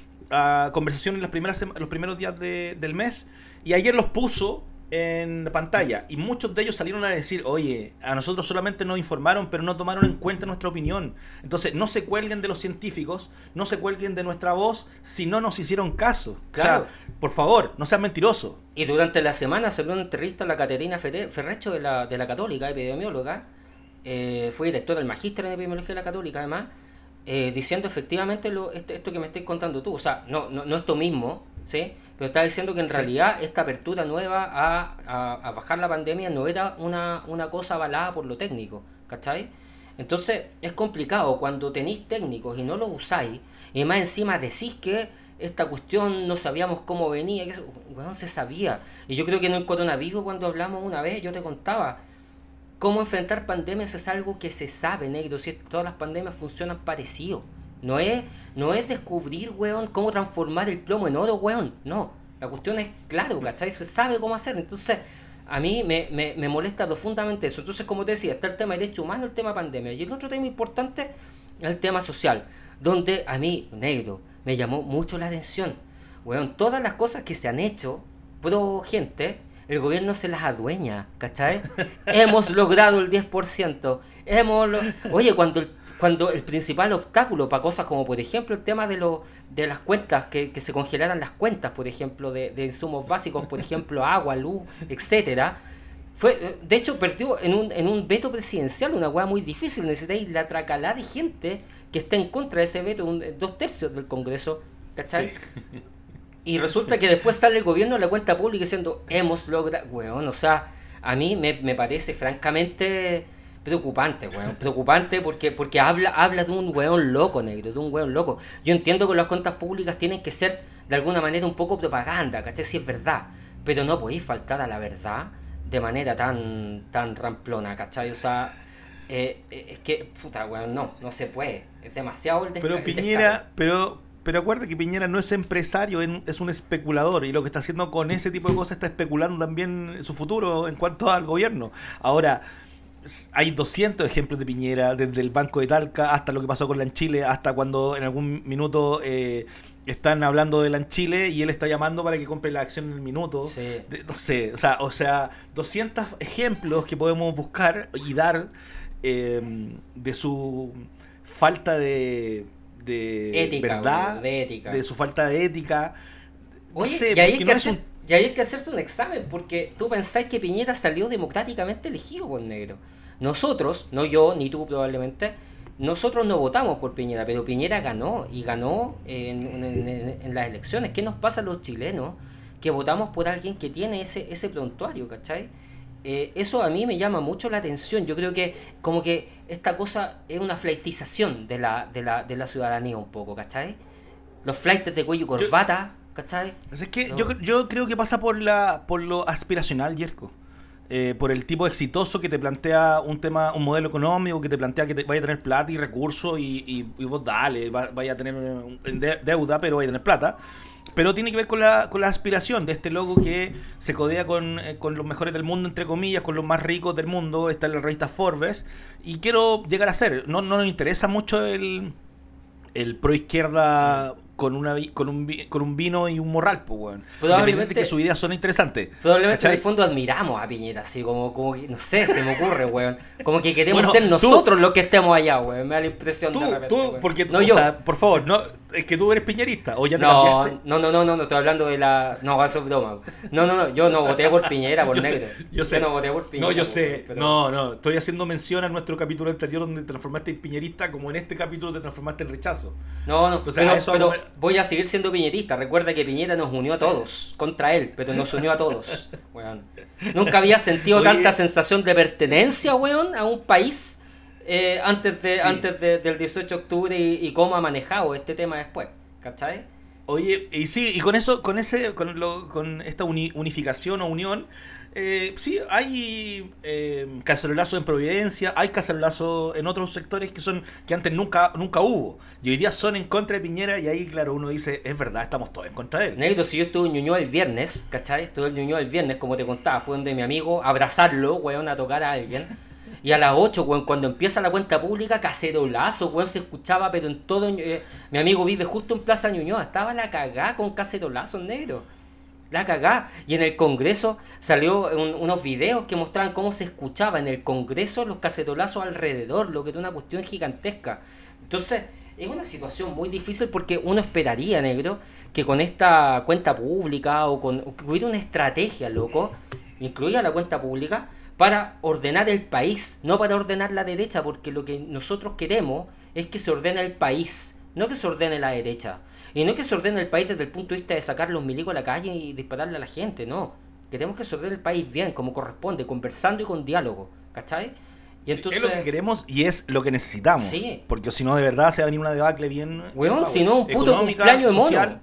a conversación en las primeras sema- los primeros días de- del mes, y ayer los puso en pantalla y muchos de ellos salieron a decir, oye, a nosotros solamente nos informaron pero no tomaron en cuenta nuestra opinión. Entonces no se cuelguen de los científicos, no se cuelguen de nuestra voz si no nos hicieron caso. Claro. O sea, por favor, no sean mentirosos. Y durante la semana salió una entrevista a la Caterina Ferre- Ferrecho de la, de la Católica, epidemióloga, eh, fue directora del Magíster en Epidemiología de la Católica, además, eh, diciendo efectivamente lo, esto, esto que me estás contando tú. O sea, no, no, no esto mismo, ¿sí? Pero está diciendo que en Sí. realidad esta apertura nueva a, a, a bajar la pandemia no era una, una cosa avalada por lo técnico, ¿cachai? Entonces es complicado cuando tenéis técnicos y no los usáis, y más encima decís que esta cuestión no sabíamos cómo venía, que eso, bueno, se sabía. Y yo creo que en el coronavirus, cuando hablamos una vez, yo te contaba, cómo enfrentar pandemias es algo que se sabe, negro. Si todas las pandemias funcionan parecido. No es, no es descubrir, weón, cómo transformar el plomo en oro, weón. No. La cuestión es claro, ¿cachai? Se sabe cómo hacer. Entonces, a mí me, me, me molesta profundamente eso. Entonces, como te decía, está el tema de derecho humano, el tema pandemia. Y el otro tema importante es el tema social. Donde a mí, negro, me llamó mucho la atención. Weón, todas las cosas que se han hecho pro gente, el gobierno se las adueña, ¿cachai? Hemos logrado el diez por ciento. Hemos lo... Oye, cuando el, cuando el principal obstáculo para cosas como, por ejemplo, el tema de, lo, de las cuentas, que, que se congelaran las cuentas, por ejemplo, de, de insumos básicos, por ejemplo, agua, luz, etcétera, fue, de hecho, perdió en un, en un veto presidencial, una hueá muy difícil. Necesitáis la tracalada de gente que esté en contra de ese veto, un, dos tercios del Congreso, ¿cachai? Sí. Y resulta que después sale el gobierno a la cuenta pública diciendo, hemos logrado, weón, o sea, a mí me, me parece francamente preocupante, weón, preocupante porque, porque habla, habla de un weón loco, negro, de un weón loco. Yo entiendo que las cuentas públicas tienen que ser de alguna manera un poco propaganda, ¿cachai? Si es verdad, pero no podéis faltar a la verdad de manera tan, tan ramplona, ¿cachai? O sea, eh, eh, es que, puta, weón, no, no se puede, es demasiado el desca- Pero el Piñera, descaro. pero pero acuérdate que Piñera no es empresario, en- es un especulador, y lo que está haciendo con ese tipo de cosas está especulando también su futuro en cuanto al gobierno. Ahora, s- hay doscientos ejemplos de Piñera, desde el Banco de Talca hasta lo que pasó con la en Chile, hasta cuando en algún minuto eh, están hablando de la en Chile y él está llamando para que compre la acción en el minuto. Sí. De- no sé, o sea, o sea, doscientos ejemplos que podemos buscar y dar eh, de su falta de, de Ética, verdad, weón, de ética. de su falta de ética. No Oye, sé, y ahí hay porque que no es hacer, un... y ahí hay que hacerse un examen, porque tú pensás que Piñera salió democráticamente elegido por negro. Nosotros, no yo, ni tú probablemente, nosotros no votamos por Piñera, pero Piñera ganó, y ganó en, en- en- en las elecciones. ¿Qué nos pasa a los chilenos que votamos por alguien que tiene ese, ese prontuario, ¿cachai? Eh, eso a mí me llama mucho la atención. Yo creo que como que esta cosa es una flaitización de la, de la, de la ciudadanía un poco, ¿cachai? Los flaites de cuello y corbata, ¿cachai? Es que No. yo, yo creo que pasa por la por lo aspiracional, Yerko. Eh, por el tipo exitoso que te plantea un tema, un modelo económico, que te plantea que te, vaya a tener plata y recursos y, y, y vos dale, va- vaya a tener un- de- deuda, pero vaya a tener plata. Pero tiene que ver con la, con la aspiración de este loco que se codea con, eh, con los mejores del mundo, entre comillas, con los más ricos del mundo. Está en la revista Forbes. Y quiero llegar a ser. No, no nos interesa mucho el, el pro izquierda con una vi- con un vi- con un vino y un morral, pues, weón. Probablemente- Independiente de que sus ideas son interesantes. Probablemente ¿cachai? en el fondo admiramos a Piñera, así como, como que, no sé, se me ocurre, weón. Como que queremos Bueno, ser tú- nosotros los que estemos allá, weón. Me da la impresión Tú, de repente, tú, weón. porque tú, no o yo. sea, por favor, no, es que tú eres piñerista, o ya te No, cambiaste. no, no, no, no, no, estoy hablando de la... No, eso es broma. No, no, no, yo no voté por Piñera, por Yo negro. sé, yo sé. no voté por Piñera. No, yo weón, sé. pero- No, no. Estoy haciendo mención a nuestro capítulo anterior donde te transformaste en piñerista, como en este capítulo te transformaste en rechazo. No, no, Entonces, pero, a eso pero, hago- voy a seguir siendo piñetista. Recuerda que Piñera nos unió a todos contra él, pero nos unió a todos. Weón. Nunca había sentido Oye. tanta sensación de pertenencia, weón, a un país eh, antes de sí. antes de, del dieciocho de octubre y, y cómo ha manejado este tema después, ¿cachai? Oye, y sí, y con eso, con ese, con, lo, con esta uni, unificación o unión, eh, sí, hay eh, cacerolazo en Providencia, hay cacerolazo en otros sectores que son que antes nunca nunca hubo, y hoy día son en contra de Piñera, y ahí, claro, uno dice, es verdad, estamos todos en contra de él. Negro, si yo estuve en Ñuñoa el viernes, ¿cachai? Estuve en Ñuñoa el viernes, como te contaba, fue donde mi amigo, abrazarlo, weón, a tocar a alguien. Y a las ocho, weón, cuando empieza la cuenta pública, cacerolazo, weón, se escuchaba, pero en todo... Eh, mi amigo vive justo en Plaza Ñuñoa, estaba la cagá con cacerolazos, negro. La cagá. Y en el Congreso salió un, unos videos que mostraban cómo se escuchaba en el Congreso los cacerolazos alrededor, lo que era una cuestión gigantesca. Entonces, es una situación muy difícil porque uno esperaría, negro, que con esta cuenta pública o con o que hubiera una estrategia, loco, incluida la cuenta pública, para ordenar el país, no para ordenar la derecha, porque lo que nosotros queremos es que se ordene el país, no que se ordene la derecha. Y no que se ordene el país desde el punto de vista de sacar los milicos a la calle y dispararle a la gente, no. Queremos que se ordene el país bien, como corresponde, conversando y con diálogo, ¿cachai? Y sí, entonces, es lo que queremos y es lo que necesitamos. Sí. Porque si no, de verdad, se va a venir una debacle bien... Weón, si no, un puto cumpleaños de mono. Social,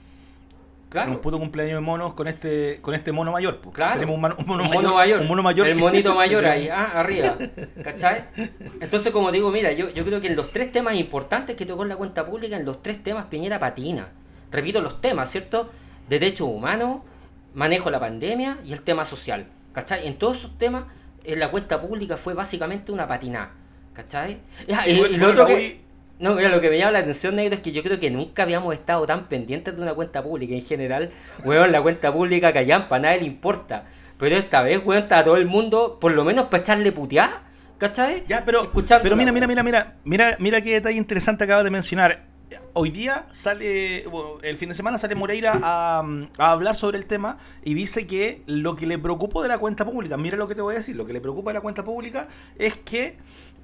claro. Un puto cumpleaños de monos con este con este mono mayor. Pues. Claro. Tenemos un, man, un, mono, un mayor, mono mayor. Un mono mayor. El monito mayor ahí, ah, arriba. ¿Cachai? Entonces, como digo, mira, yo, yo creo que en los tres temas importantes que tocó en la cuenta pública, en los tres temas Piñera patina. Repito los temas, ¿cierto? Derechos humanos, manejo de la pandemia y el tema social. ¿Cachai? En todos esos temas, en la cuenta pública fue básicamente una patinada. ¿Cachai? Sí, y, y lo otro que... No, mira, lo que me llama la atención, negro, es que yo creo que nunca habíamos estado tan pendientes de una cuenta pública. En general, weón, la cuenta pública callampa, a nadie le importa. Pero esta vez, weón, está todo el mundo, por lo menos para echarle putear, ¿cachai? Ya, pero, pero mira, mira, mira, mira, mira, mira qué detalle interesante acabas de mencionar. Hoy día sale, bueno, el fin de semana sale Moreira a, a hablar sobre el tema y dice que lo que le preocupó de la cuenta pública, mira lo que te voy a decir, lo que le preocupa de la cuenta pública es que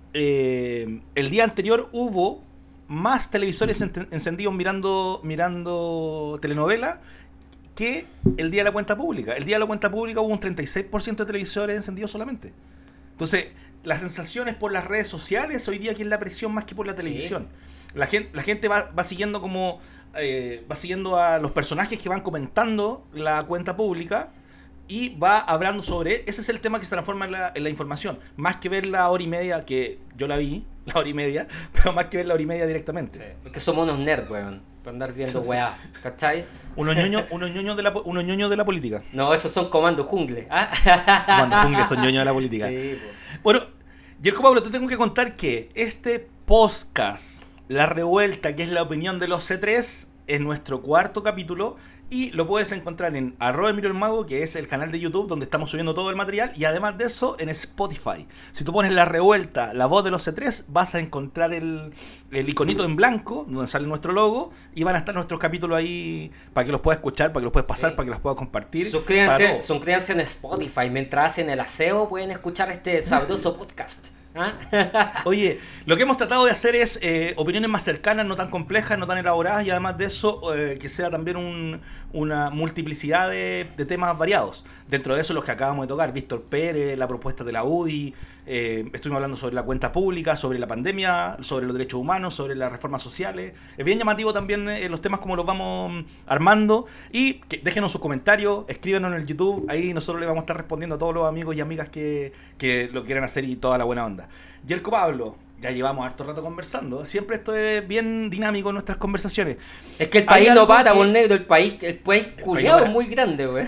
Eh, el día anterior hubo más televisores encendidos mirando mirando telenovela que el día de la cuenta pública. El día de la cuenta pública hubo un treinta y seis por ciento de televisores encendidos solamente. Entonces, las sensaciones por las redes sociales hoy día que es la presión más que por la televisión. Sí. La gente, la gente va, va siguiendo como eh, va siguiendo a los personajes que van comentando la cuenta pública y va hablando sobre... Ese es el tema que se transforma en la, en la información. Más que ver la hora y media, que yo la vi, la hora y media, pero más que ver la hora y media directamente. Sí. Es que somos unos nerds, weón, para andar viendo sí, weá, ¿cachai? Unos ñoños uno ñoño de, la, uno ñoño de la política. No, esos son comandos jungle. ¿Ah? Comandos jungle son ñoños de la política. Sí, pues. Bueno, Yerko Pablo, te tengo que contar que este podcast, La Revuelta, que es la opinión de los C tres, es nuestro cuarto capítulo. Y lo puedes encontrar en arroba Emilio el Mago, que es el canal de YouTube donde estamos subiendo todo el material. Y además de eso, en Spotify. Si tú pones La Revuelta, la voz de los C tres, vas a encontrar el, el iconito en blanco, donde sale nuestro logo. Y van a estar nuestros capítulos ahí para que los puedas escuchar, para que los puedas pasar, sí, para que los puedas compartir. Suscríbanse, suscríbanse en Spotify. Mientras hacen el aseo, pueden escuchar este sabroso podcast. ¿Ah? Oye, lo que hemos tratado de hacer es eh, opiniones más cercanas, no tan complejas, no tan elaboradas, y además de eso eh, que sea también un, una multiplicidad de, de temas variados. Dentro de eso los que acabamos de tocar, Víctor Pérez, la propuesta de la U D I, eh, estuvimos hablando sobre la cuenta pública, sobre la pandemia, sobre los derechos humanos, sobre las reformas sociales. Es bien llamativo también eh, los temas como los vamos armando, y que, déjenos sus comentarios, escríbanos en el YouTube, ahí nosotros le vamos a estar respondiendo a todos los amigos y amigas que, que lo quieran hacer y toda la buena onda. Yerko Pablo, ya llevamos harto rato conversando. Siempre esto es bien dinámico en nuestras conversaciones. Es que el país no para, por negro. El país, el país culiado es muy grande, güey.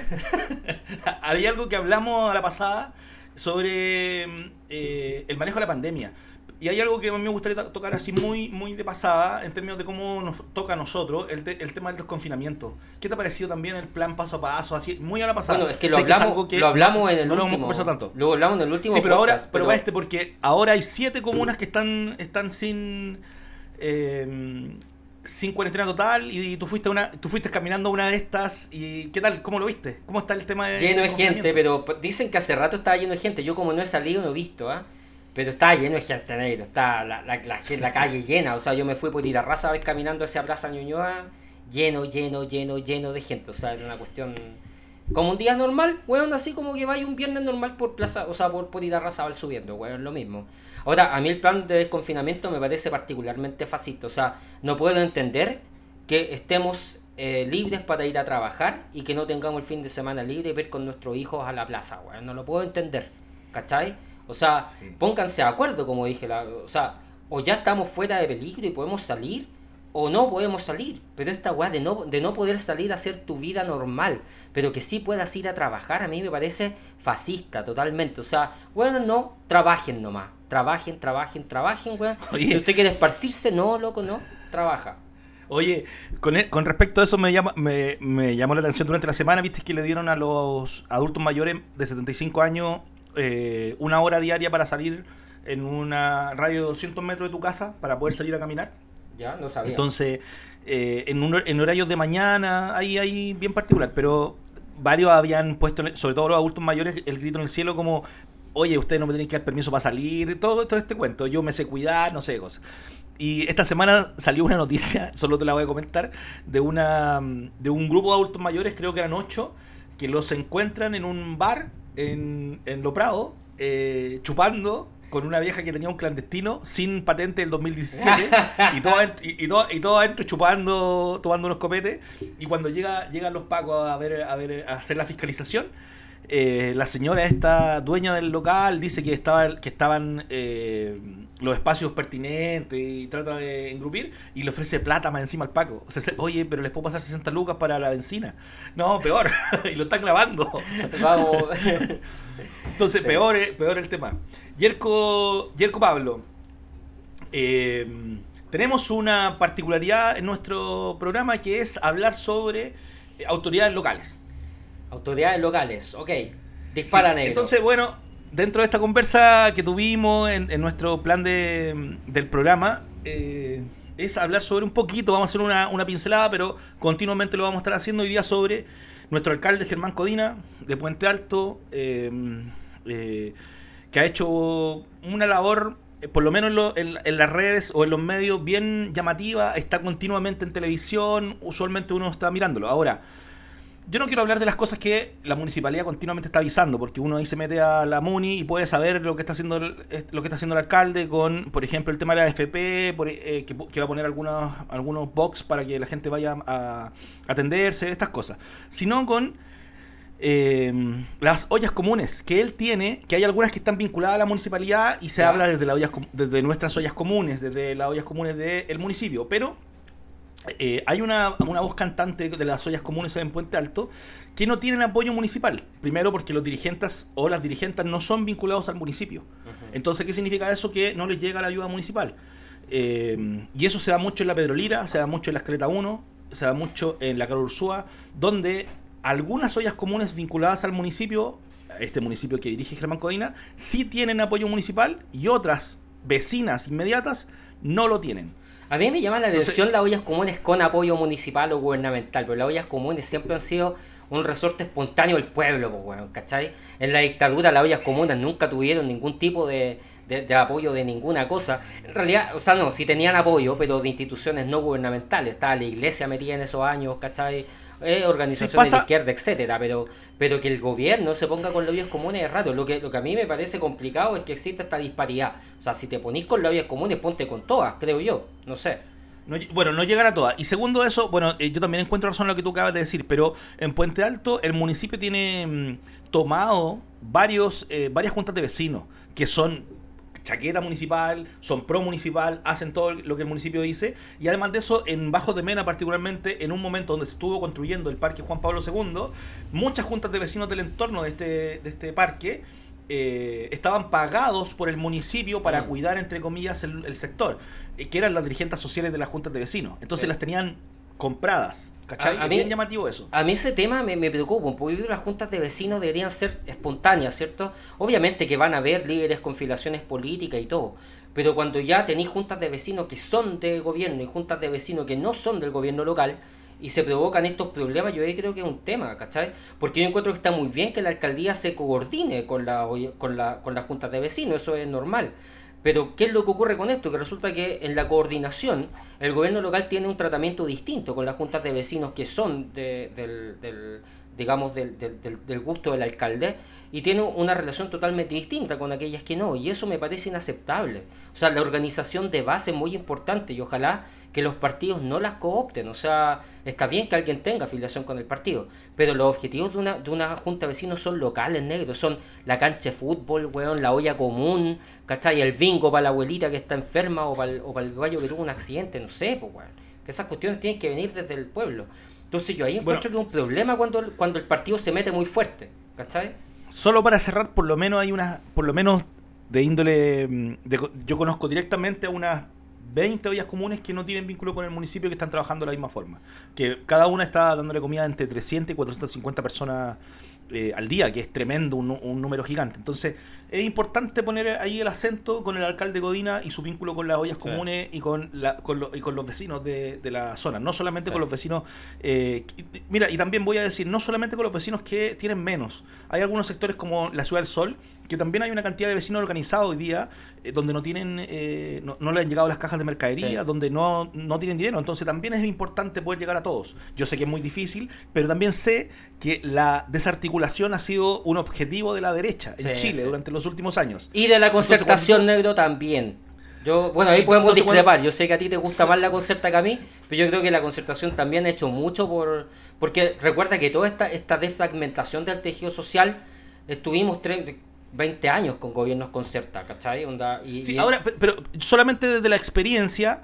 Había algo que hablamos a la pasada sobre eh, el manejo de la pandemia. Y hay algo que a mí me gustaría tocar así muy, muy de pasada, en términos de cómo nos toca a nosotros, el, de, el tema del desconfinamiento. ¿Qué te ha parecido también el plan paso a paso, así, muy a la pasada? Bueno, es que lo, hablamos, que lo hablamos en el no último. No lo hemos conversado tanto. Lo hablamos en el último Sí, pero podcast, ahora, pero va este, porque ahora hay siete comunas que están, están sin... Eh, sin cuarentena total, y tú fuiste una tú fuiste caminando a una de estas, y ¿qué tal? ¿Cómo lo viste? ¿Cómo está el tema de lleno de gente? Pero dicen que hace rato estaba lleno de gente. Yo como no he salido no he visto, ¿ah? ¿eh? Pero está lleno de gente, negro. Está la, la, la, la calle llena. O sea, yo me fui por Irarrázaval caminando hacia Plaza Ñuñoa lleno, lleno, lleno, lleno de gente. O sea, era una cuestión como un día normal, weón, así como que vaya un viernes normal por plaza, o sea, por, por ir a Razabal subiendo, weón, lo mismo. Ahora, a mí el plan de desconfinamiento me parece particularmente fascista. O sea, no puedo entender que estemos eh, libres para ir a trabajar y que no tengamos el fin de semana libre y ver con nuestros hijos a la plaza, weón. No lo puedo entender, ¿cachai? O sea, sí. Pónganse de acuerdo, como dije, la, o sea, o ya estamos fuera de peligro y podemos salir, o no podemos salir. Pero esta weá de no, de no poder salir a hacer tu vida normal, pero que sí puedas ir a trabajar, a mí me parece fascista totalmente. O sea, bueno, no, trabajen nomás. Trabajen, trabajen, trabajen, weón. Si usted quiere esparcirse, no, loco, no, trabaja. Oye, con, el, con respecto a eso me, llama, me, me llamó la atención durante la semana, viste que le dieron a los adultos mayores de setenta y cinco años eh, una hora diaria para salir en una radio de doscientos metros de tu casa para poder salir a caminar. Ya, no sabía. Entonces, eh, en, un, en horarios de mañana, ahí, ahí bien particular, pero varios habían puesto, sobre todo los adultos mayores, el grito en el cielo como, oye, ustedes no me tienen que dar permiso para salir, todo, todo este cuento, yo me sé cuidar, no sé, cosas. Y esta semana salió una noticia, solo te la voy a comentar, de una de un grupo de adultos mayores, creo que eran ocho, que los encuentran en un bar en, en Lo Prado, eh, chupando con una vieja que tenía un clandestino sin patente del dos mil diecisiete y todo y, y todo y todo adentro chupando, tomando unos copetes, y cuando llega llegan los pacos a ver a ver a hacer la fiscalización, eh, la señora esta dueña del local dice que estaba que estaban eh, los espacios pertinentes y trata de engrupir y le ofrece plata más encima al paco. O sea, oye, pero les puedo pasar sesenta lucas para la benzina. No, peor. Y lo están grabando. Vamos. Entonces, sí. peor, peor el tema. Yerko, Yerko Pablo, eh, tenemos una particularidad en nuestro programa que es hablar sobre autoridades locales. Autoridades locales, ok. Dispara, sí. Negro. Entonces, bueno, dentro de esta conversa que tuvimos en, en nuestro plan de, del programa, eh, es hablar sobre un poquito, vamos a hacer una, una pincelada, pero continuamente lo vamos a estar haciendo hoy día sobre nuestro alcalde Germán Codina, de Puente Alto, eh, eh, que ha hecho una labor, por lo menos en, lo, en, en las redes o en los medios, bien llamativa, está continuamente en televisión, usualmente uno está mirándolo. Ahora, yo no quiero hablar de las cosas que la municipalidad continuamente está avisando, porque uno ahí se mete a la Muni y puede saber lo que está haciendo el, lo que está haciendo el alcalde con, por ejemplo, el tema de la A F P, por, eh, que, que va a poner algunos, algunos box para que la gente vaya a, a atenderse, estas cosas. Sino con eh, las ollas comunes que él tiene, que hay algunas que están vinculadas a la municipalidad y se yeah. habla desde, la ollas, desde nuestras ollas comunes, desde las ollas comunes del municipio, pero Eh, hay una, una voz cantante de las ollas comunes en Puente Alto que no tienen apoyo municipal. Primero porque los dirigentes o las dirigentes no son vinculados al municipio. Uh-huh. Entonces, ¿qué significa eso? Que no les llega la ayuda municipal. Eh, y eso se da mucho en la Pedro Lira, se da mucho en la Escaleta uno, se da mucho en la Carol Ursúa, donde algunas ollas comunes vinculadas al municipio, este municipio que dirige Germán Codina, sí tienen apoyo municipal y otras vecinas inmediatas no lo tienen. A mí me llama la atención las ollas comunes con apoyo municipal o gubernamental, pero las ollas comunes siempre han sido un resorte espontáneo del pueblo, pues, bueno, ¿cachai? En la dictadura las ollas comunes nunca tuvieron ningún tipo de, de, de apoyo de ninguna cosa. En realidad, o sea, no, sí tenían apoyo, pero de instituciones no gubernamentales. Estaba la iglesia metida en esos años, ¿cachai? Eh, organizaciones sí, de izquierda, etcétera, pero, pero que el gobierno se ponga con las ollas comunes es raro. Lo que, lo que a mí me parece complicado es que existe esta disparidad. O sea, si te ponís con las ollas comunes, ponte con todas, creo yo, no sé. No, bueno, no llegar a todas. Y segundo eso, bueno, eh, yo también encuentro razón en lo que tú acabas de decir, pero en Puente Alto el municipio tiene mmm, tomado varios eh, varias juntas de vecinos que son chaqueta municipal, son pro municipal, hacen todo lo que el municipio dice, y además de eso, en Bajo de Mena particularmente, en un momento donde se estuvo construyendo el Parque Juan Pablo segundo, muchas juntas de vecinos del entorno de este, de este parque eh, estaban pagados por el municipio para mm. cuidar, entre comillas, el, el sector, eh, que eran las dirigentes sociales de las juntas de vecinos. Entonces sí. las tenían compradas. ¿Cachai? A, a mí, bien llamativo eso. A mí ese tema me, me preocupa, porque las juntas de vecinos deberían ser espontáneas, ¿cierto? Obviamente que van a haber líderes con filiaciones políticas y todo, pero cuando ya tenéis juntas de vecinos que son de gobierno y juntas de vecinos que no son del gobierno local y se provocan estos problemas, yo creo que es un tema, ¿cachai? Porque yo encuentro que está muy bien que la alcaldía se coordine con, la, con, la, con las juntas de vecinos, eso es normal. Pero, ¿qué es lo que ocurre con esto? Que resulta que en la coordinación, el gobierno local tiene un tratamiento distinto con las juntas de vecinos que son de, del, del, digamos, del, del, del, del gusto del alcalde, y tiene una relación totalmente distinta con aquellas que no, y eso me parece inaceptable. O sea, la organización de base es muy importante, y ojalá que los partidos no las coopten. O sea, está bien que alguien tenga afiliación con el partido, pero los objetivos de una, de una junta de vecinos son locales, negros, son la cancha de fútbol, weón, la olla común, ¿cachai? El bingo para la abuelita que está enferma, o para el, o para el gallo que tuvo un accidente, no sé, pues, weón. Que esas cuestiones tienen que venir desde el pueblo. Entonces yo ahí encuentro bueno, que es un problema cuando, cuando el partido se mete muy fuerte, ¿cachai? Solo para cerrar, por lo menos hay unas, por lo menos de índole, de, yo conozco directamente a unas veinte ollas comunes que no tienen vínculo con el municipio, que están trabajando de la misma forma. Que cada una está dándole comida entre trescientas y cuatrocientas cincuenta personas eh, al día, que es tremendo, un, un número gigante. Entonces, es importante poner ahí el acento con el alcalde Godina y su vínculo con las ollas sí. comunes y con, la, con, lo, y con los vecinos de, de la zona. No solamente sí. con los vecinos... Eh, mira, y también voy a decir, no solamente con los vecinos que tienen menos. Hay algunos sectores como la Ciudad del Sol, que también hay una cantidad de vecinos organizados hoy día eh, donde no tienen eh, no, no le han llegado las cajas de mercadería, sí. donde no, no tienen dinero. Entonces también es importante poder llegar a todos. Yo sé que es muy difícil, pero también sé que la desarticulación ha sido un objetivo de la derecha en sí, Chile sí. durante los últimos años. Y de la concertación, entonces, negro, también. Yo, bueno, ahí podemos entonces, discrepar. Yo sé que a ti te gusta sí. más la concerta que a mí, pero yo creo que la concertación también ha hecho mucho por... Porque recuerda que toda esta, esta desfragmentación del tejido social, estuvimos tres... veinte años con gobiernos concerta, ¿cachai? Onda, y, sí, y ahora, es... pero solamente desde la experiencia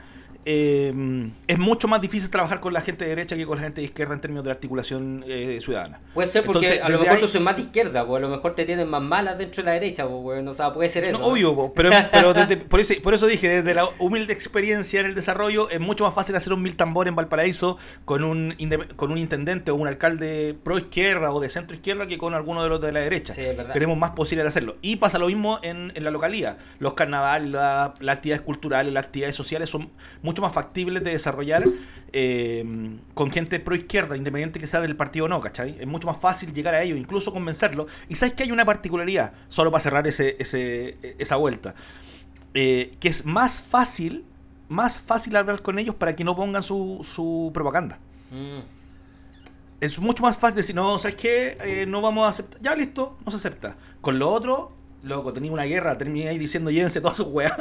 eh, es mucho más difícil trabajar con la gente de derecha que con la gente de izquierda en términos de articulación eh, ciudadana. Puede ser porque entonces, a lo mejor ahí... tú sois más de izquierda, o a lo mejor te tienen más malas dentro de la derecha, o, no, o sea, puede ser eso. No, ¿no? Obvio, pero, pero desde, por, eso, por eso dije, desde la humilde experiencia en el desarrollo, es mucho más fácil hacer un mil tambor en Valparaíso con un, con un intendente o un alcalde pro izquierda o de centro izquierda que con alguno de los de la derecha. Sí, es verdad. Tenemos más posibilidad de hacerlo. Y pasa lo mismo en, en la localidad. Los carnavales, la, las actividades culturales, las actividades sociales son mucho más factibles de desarrollar eh, con gente pro izquierda, independiente que sea del partido o no, ¿cachai? Es mucho más fácil llegar a ellos, incluso convencerlos. Y sabes que hay una particularidad, solo para cerrar ese, ese, esa vuelta, eh, que es más fácil, más fácil hablar con ellos para que no pongan su, su propaganda. Mm. Es mucho más fácil decir, no, ¿sabes qué? Eh, no vamos a aceptar. Ya, listo, no se acepta. Con lo otro, loco, tenía una guerra, terminé ahí diciendo llévense todas sus weas.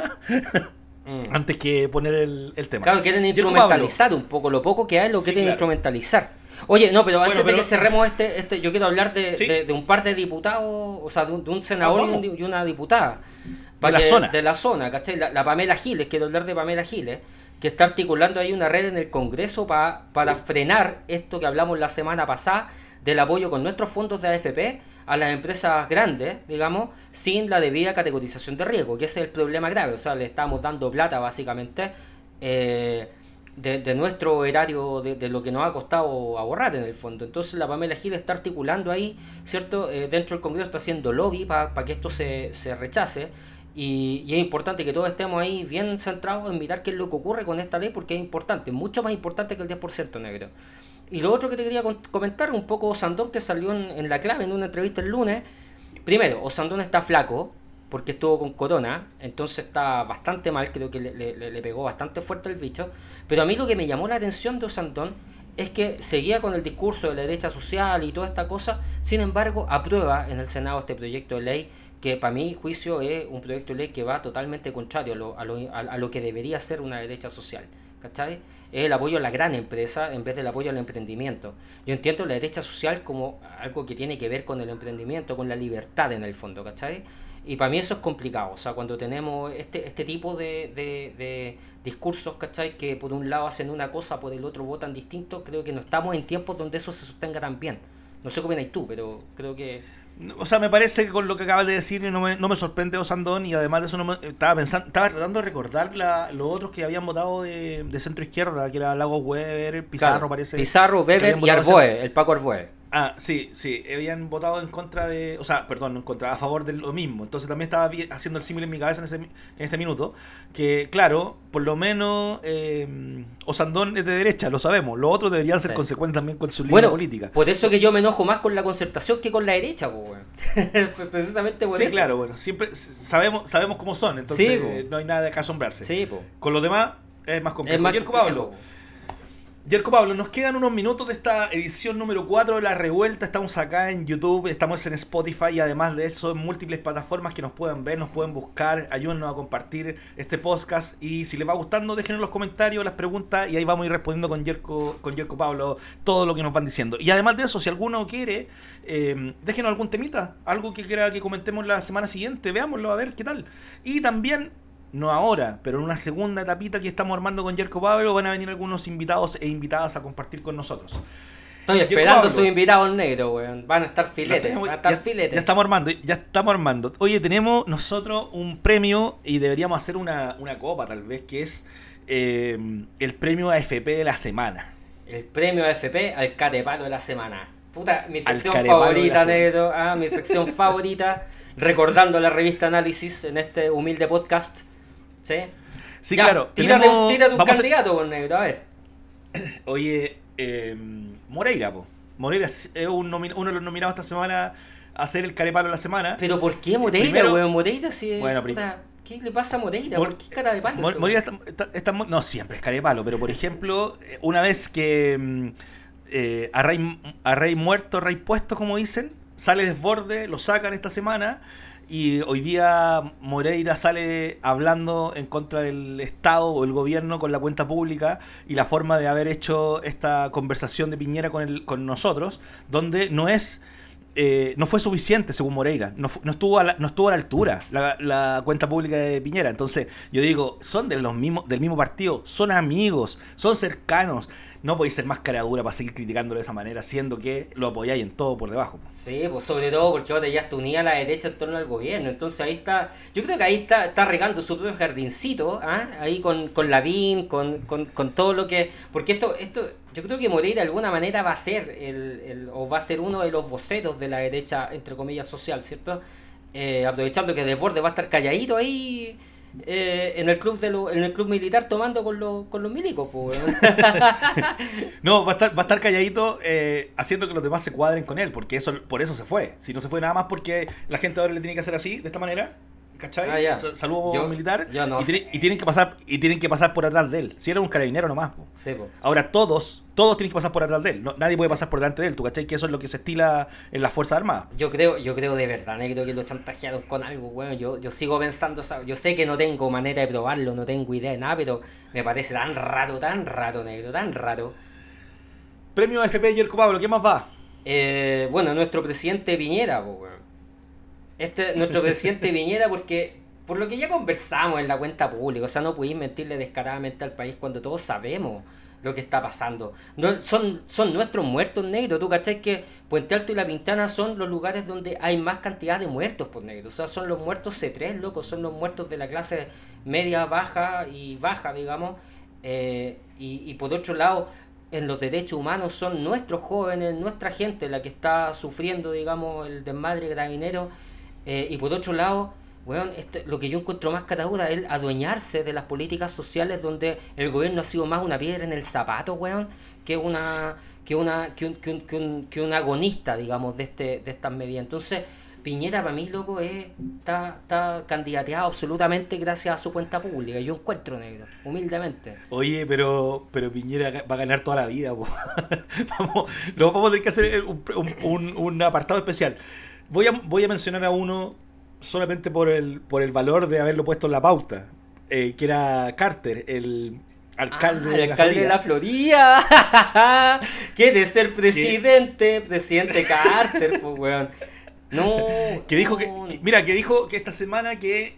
Mm. Antes que poner el, el tema. Claro, quieren instrumentalizar un poco, lo poco que hay lo sí, quieren claro. instrumentalizar. Oye, no, pero antes bueno, pero, de que cerremos este, este, yo quiero hablar de, ¿sí? de, de un par de diputados, o sea, de un, de un senador ah, y una diputada. De la que, zona. De la zona, ¿cachai? La, la Pamela Giles, quiero hablar de Pamela Giles, que está articulando ahí una red en el Congreso pa, para frenar esto que hablamos la semana pasada, del apoyo con nuestros fondos de A F P a las empresas grandes, digamos, sin la debida categorización de riesgo, que ese es el problema grave. O sea, le estamos dando plata básicamente eh, de, de nuestro erario, de, de lo que nos ha costado ahorrar en el fondo. Entonces la Pamela Giles está articulando ahí, ¿cierto? Eh, dentro del Congreso está haciendo lobby para pa que esto se, se rechace. Y, y es importante que todos estemos ahí bien centrados en mirar qué es lo que ocurre con esta ley, porque es importante, mucho más importante que el diez por ciento, negro. Y lo otro que te quería comentar, un poco Osandón, que salió en, en La Clave en una entrevista el lunes. Primero, Osandón está flaco, porque estuvo con corona, entonces está bastante mal, creo que le, le, le pegó bastante fuerte el bicho. Pero a mí lo que me llamó la atención de Osandón es que seguía con el discurso de la derecha social y toda esta cosa, sin embargo, aprueba en el Senado este proyecto de ley, que para mi juicio es un proyecto de ley que va totalmente contrario a lo, a lo, a lo que debería ser una derecha social, ¿cachai? Es el apoyo a la gran empresa en vez del apoyo al emprendimiento. Yo entiendo la derecha social como algo que tiene que ver con el emprendimiento, con la libertad en el fondo, ¿cachai? Y para mí eso es complicado, o sea, cuando tenemos este, este tipo de, de, de discursos, ¿cachai? Que por un lado hacen una cosa, por el otro votan distinto, creo que no estamos en tiempos donde eso se sostenga tan bien. No sé qué opinas tú, pero creo que... O sea, me parece que con lo que acabas de decir no me, no me sorprende Osandón, y además de eso no me, estaba pensando, estaba tratando de recordar la, los otros que habían votado de, de centro izquierda, que era Lagos Weber, Pizarro, claro, parece. Pizarro, Weber y Arboe, el Paco Arboe. Ah, sí, sí, habían votado en contra de, o sea, perdón, en contra, a favor de lo mismo. Entonces también estaba vi- haciendo el símil en mi cabeza en, ese, en este minuto, que claro, por lo menos eh, Osandón es de derecha, lo sabemos. Los otros deberían ser Sí. consecuentes también con su línea Bueno, política. por eso que yo me enojo más con la concertación que con la derecha, pues, weón. Precisamente por Sí, eso. claro, bueno, siempre s- sabemos sabemos cómo son, entonces Sí, eh, po. no hay nada de qué asombrarse. Sí, pues. Con los demás es más complejo. Es más Yerko complejo, Pablo, po. Yerko Pablo, nos quedan unos minutos de esta edición número cuatro de La Revuelta. Estamos acá en YouTube, estamos en Spotify y además de eso en múltiples plataformas que nos pueden ver, nos pueden buscar. Ayúdennos a compartir este podcast y si les va gustando déjenos en los comentarios las preguntas y ahí vamos a ir respondiendo con Yerko, con Yerko Pablo todo lo que nos van diciendo. Y además de eso, si alguno quiere, eh, déjenos algún temita, algo que quiera que comentemos la semana siguiente, veámoslo a ver qué tal. Y también... no ahora, pero en una segunda etapita que estamos armando con Yerko Pablo van a venir algunos invitados e invitadas a compartir con nosotros. Estoy Yerko esperando Pablo. sus invitados negros, weón. Van a estar Lo filetes, tenemos- van a estar ya, filetes. ya estamos armando, ya estamos armando. Oye, tenemos nosotros un premio y deberíamos hacer una, una copa tal vez, que es eh, el premio A F P de la semana. El premio A F P al carepalo de la semana. Puta, mi sección carepalo de la favorita, semana. negro. Ah, mi sección favorita. Recordando la revista Análisis en este humilde podcast. ¿Sí? Sí, Ya, claro. Tírate, tenemos- un- tírate un vamos a hacer- candidato, con negro, a ver. Oye, eh, Moreira, po. Moreira es un nomi- uno de los nominados esta semana a ser el carepalo de la semana. Pero ¿por qué Moreira, Primero- weón? Moreira si Bueno, prim- puta, ¿qué le pasa a Moreira? Por- ¿Por qué cara de palo? Mo- ese Moreira weón? está, está- está mu- no siempre es carepalo, pero por ejemplo, eh, una vez que mm, eh, a, rey, a rey muerto, rey puesto, como dicen, sale Desborde, lo sacan esta semana y hoy día Moreira sale hablando en contra del Estado o el gobierno con la cuenta pública y la forma de haber hecho esta conversación de Piñera con, el, con nosotros, donde no es... Eh, no fue suficiente según Moreira, no, fu- no, estuvo, a la, no estuvo a la altura la, la cuenta pública de Piñera. Entonces yo digo, son de los mismos, del mismo partido, son amigos, son cercanos, no podéis ser más cara dura para seguir criticándolo de esa manera, siendo que lo apoyáis en todo por debajo. Sí, pues sobre todo porque ahora ya está unida la derecha en torno al gobierno. Entonces ahí está, yo creo que ahí está, está regando su propio jardincito, ¿ah? Ahí con, con Lavín, con, con, con todo lo que... Porque esto, esto, yo creo que Moreira de alguna manera va a ser el, el, o va a ser uno de los voceros de la derecha, entre comillas, social, ¿cierto? Eh, aprovechando que Desbordes va a estar calladito ahí eh, en el club de lo, en el club militar tomando con, los con los milicos, pues. No, va a estar, va a estar calladito eh, haciendo que los demás se cuadren con él, porque eso, por eso se fue. Si no se fue nada más porque la gente ahora le tiene que hacer así, de esta manera, ¿cachai? Ah, ya. Sa- Saludo Yo- militar yo no y, tiene- sé. y tienen que pasar y tienen que pasar por atrás de él. Si era un carabinero nomás, po. Sí, pues. Ahora todos, todos tienen que pasar por atrás de él. No, nadie puede pasar por delante de él. ¿Tú cachai? Que eso es lo que se estila en las Fuerzas Armadas. Yo creo, yo creo de verdad, negro, que lo chantajearon con algo, bueno, yo, yo sigo pensando, o sea, yo sé que no tengo manera de probarlo, no tengo idea de nada, pero me parece tan raro, tan raro, negro, tan raro. Premio F P Yerko Pablo, ¿qué más va? Eh, bueno, nuestro presidente Piñera, pues, weón. Este, nuestro presidente Piñera, porque por lo que ya conversamos en la cuenta pública, o sea, no podéis mentirle descaradamente al país cuando todos sabemos lo que está pasando. No, son, son nuestros muertos, negros. Tú cachai que Puente Alto y La Pintana son los lugares donde hay más cantidad de muertos, por negro. O sea, son los muertos C tres, loco, son los muertos de la clase media, baja y baja, digamos. Eh, y, y por otro lado, en los derechos humanos son nuestros jóvenes, nuestra gente la que está sufriendo, digamos, el desmadre carabinero. Eh, y por otro lado, bueno, este, lo que yo encuentro más catadura es el adueñarse de las políticas sociales donde el gobierno ha sido más una piedra en el zapato, weón, que una que una que un, que un, que un, que un agonista, digamos, de este de estas medidas. Entonces, Piñera para mí, loco, es, está, está candidateado absolutamente gracias a su cuenta pública. Yo encuentro, negro, humildemente. Oye, pero pero Piñera va a ganar toda la vida, po. Vamos, lo vamos a tener que hacer un, un, un- un apartado especial. Voy a, voy a mencionar a uno solamente por el, por el valor de haberlo puesto en la pauta, eh, que era Carter, el alcalde, Ah, de, el la alcalde de la Florida. Quiere ser presidente, presidente Carter, pues, weón. No. que dijo que, no. que- mira, que dijo que esta semana que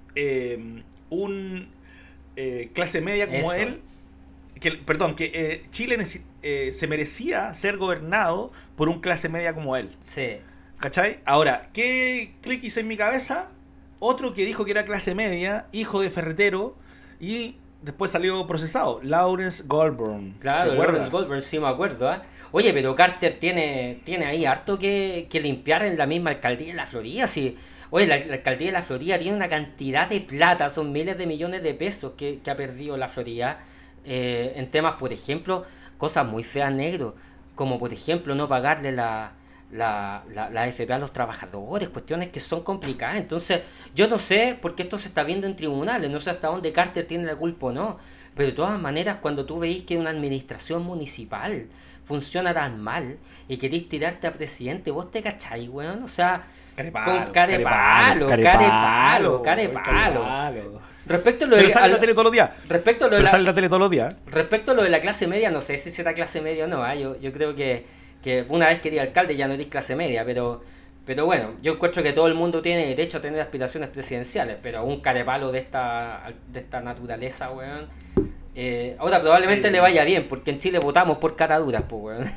eh, un eh, clase media como Eso. él, que, perdón, que eh, Chile neci- eh, se merecía ser gobernado por un clase media como él. Sí. ¿Cachai? Ahora, ¿qué clic hice en mi cabeza? Otro que dijo que era clase media, hijo de ferretero, y después salió procesado. Lawrence Goldburn. Claro, Lawrence Goldburn, sí me acuerdo. ¿eh? Oye, pero Carter tiene, tiene ahí harto que, que limpiar en la misma alcaldía de la Florida. Sí. Oye, la, la alcaldía de la Florida tiene una cantidad de plata, son miles de millones de pesos que, que ha perdido la Florida eh, en temas, por ejemplo, cosas muy feas, negro, como por ejemplo no pagarle la, la, la, la A F P a los trabajadores, cuestiones que son complicadas. Entonces, yo no sé, porque esto se está viendo en tribunales, no sé hasta dónde Carter tiene la culpa o no, pero de todas maneras, cuando tú veis que una administración municipal funciona tan mal y queréis tirarte a presidente, vos te cacháis, weón, o sea, carepalo, con carepalo, carepalo, carepalo. Respecto a lo de Pero sale en la tele todos los días. Respecto a lo de Pero la, sale en la tele todos los días. Respecto a lo de la clase media, no sé si será clase media o no, ¿eh? yo, yo creo que, que una vez que eres alcalde ya no eres clase media, pero pero bueno, yo encuentro que todo el mundo tiene derecho a tener aspiraciones presidenciales, pero un carepalo de esta, de esta naturaleza, weón. Eh, ahora probablemente eh, le vaya bien, porque en Chile votamos por caraduras, pues, weón.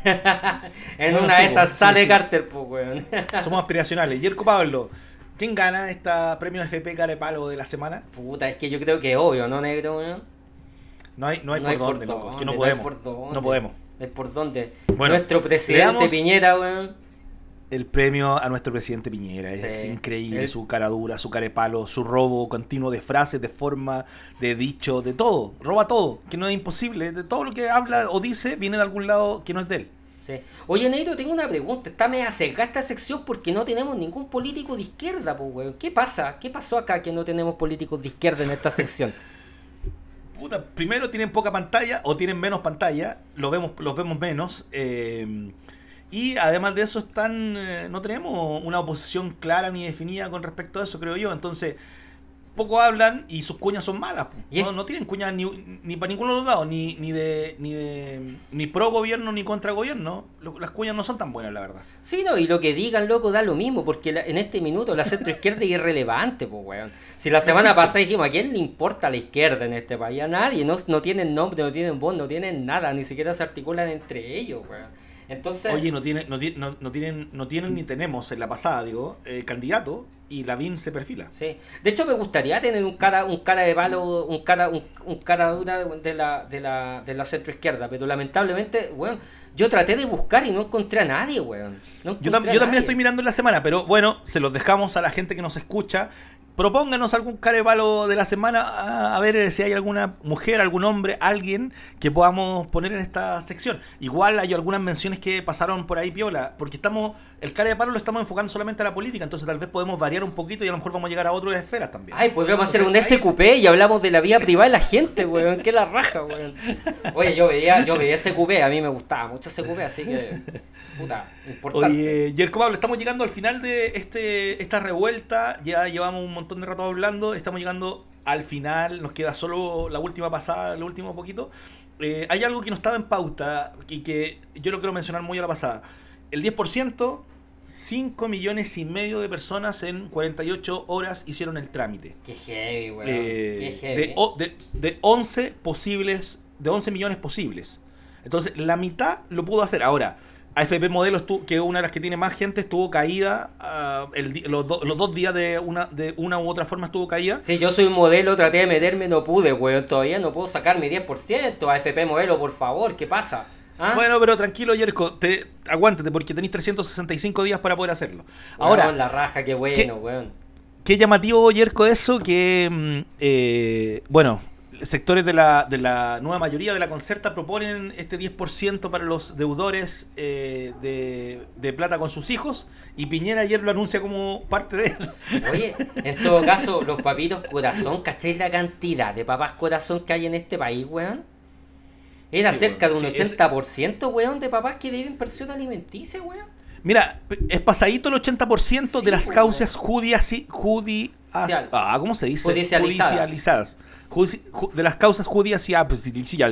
En bueno, una sí, de esas sí, sale sí. Carter, pues, weón. Somos aspiracionales. Yerko Pablo, ¿quién gana esta premio F P Carepalo de la semana? Puta, es que yo creo que es obvio, ¿no, negro, weón? No hay, no hay, no por, hay dónde, por dónde, loco, que no podemos. No, por dónde, no podemos. Es por dónde. Bueno, nuestro presidente Piñera, weón. El premio a nuestro presidente Piñera. Sí. Es increíble el... su cara dura, su carepalo, su robo continuo de frases, de forma, de dicho, de todo. Roba todo, que no es imposible. De todo lo que habla o dice viene de algún lado que no es de él. Sí. Oye, negro, tengo una pregunta. Está media cerrada esta sección porque no tenemos ningún político de izquierda, pues, weón. ¿Qué pasa? ¿Qué pasó acá que no tenemos políticos de izquierda en esta sección? Puta, primero tienen poca pantalla o tienen menos pantalla. Los vemos, los vemos menos. Eh... Y además de eso están eh, no tenemos una oposición clara ni definida con respecto a eso, creo yo. Entonces, poco hablan y sus cuñas son malas. No, no tienen cuñas ni, ni para ninguno de los lados, ni, ni de ni de ni pro gobierno ni contra gobierno. Las cuñas no son tan buenas, la verdad. Sí, no, y lo que digan, loco, da lo mismo, porque la, en este minuto la centro izquierda es irrelevante, pues, weón. Si la semana sí, pasada dijimos, ¿a quién le importa la izquierda en este país? A nadie, no, no tienen nombre, no tienen voz, no tienen nada, ni siquiera se articulan entre ellos, weón. Entonces, oye, no tienen, no, no, no tienen, no tienen ni tenemos en la pasada, digo, eh, candidato y Lavín se perfila. Sí. De hecho, me gustaría tener un cara, un cara de palo, un cara, un, un cara dura de la, de la, de la centro izquierda, pero lamentablemente, weón, yo traté de buscar y no encontré a nadie, weón. No yo, tam yo también estoy mirando en la semana, pero bueno, se los dejamos a la gente que nos escucha. Propónganos algún carepalo de la semana, a, a ver si hay alguna mujer, algún hombre, alguien que podamos poner en esta sección. Igual hay algunas menciones que pasaron por ahí piola, porque estamos el carepalo lo estamos enfocando solamente a la política, entonces tal vez podemos variar un poquito y a lo mejor vamos a llegar a otras esferas también. Ay, podríamos entonces, hacer un S Q P y hablamos de la vida privada de la gente, weón, que la raja, weón. Oye, yo veía, yo veía S Q P, a mí me gustaba mucho S Q P, así que, puta, importante. Oye, Yerko Pablo, estamos llegando al final de este esta revuelta, ya llevamos un montón de rato hablando, estamos llegando al final, nos queda solo la última pasada, el último poquito. Eh, hay algo que no estaba en pauta y que yo lo quiero mencionar muy a la pasada. El diez por ciento, cinco millones y medio de personas en cuarenta y ocho horas hicieron el trámite. Qué heavy, weón. Eh, Qué heavy. De, de, de once posibles, de once millones posibles. Entonces, la mitad lo pudo hacer. Ahora, A F P Modelo, estuvo, que es una de las que tiene más gente, estuvo caída. Uh, el, los, do, los dos días de una, de una u otra forma estuvo caída. Sí, yo soy un modelo, traté de meterme, no pude, weón. Todavía no puedo sacar mi diez por ciento. A F P Modelo, por favor, ¿qué pasa? ¿Ah? Bueno, pero tranquilo, Yerko, te, aguántate, porque tenéis trescientos sesenta y cinco días para poder hacerlo. Ahora, weón, la raja, qué bueno, qué, weón. Qué llamativo, Yerko, eso, que, eh, bueno, sectores de la, de la nueva mayoría de la Concerta proponen este diez por ciento para los deudores eh, de, de plata con sus hijos, y Piñera ayer lo anuncia como parte de él. Oye, en todo caso, los papitos corazón, ¿cacháis la cantidad de papás corazón que hay en este país, weón? Era sí, cerca bueno, de un sí, ochenta por ciento, es... weón, de papás que deben pensión alimenticia, weón. Mira, es pasadito el ochenta por ciento sí, de las weón. causas judiciales. Judi ah, ¿cómo se dice? Judicializadas. Judicializadas. Judi de las causas judiciales.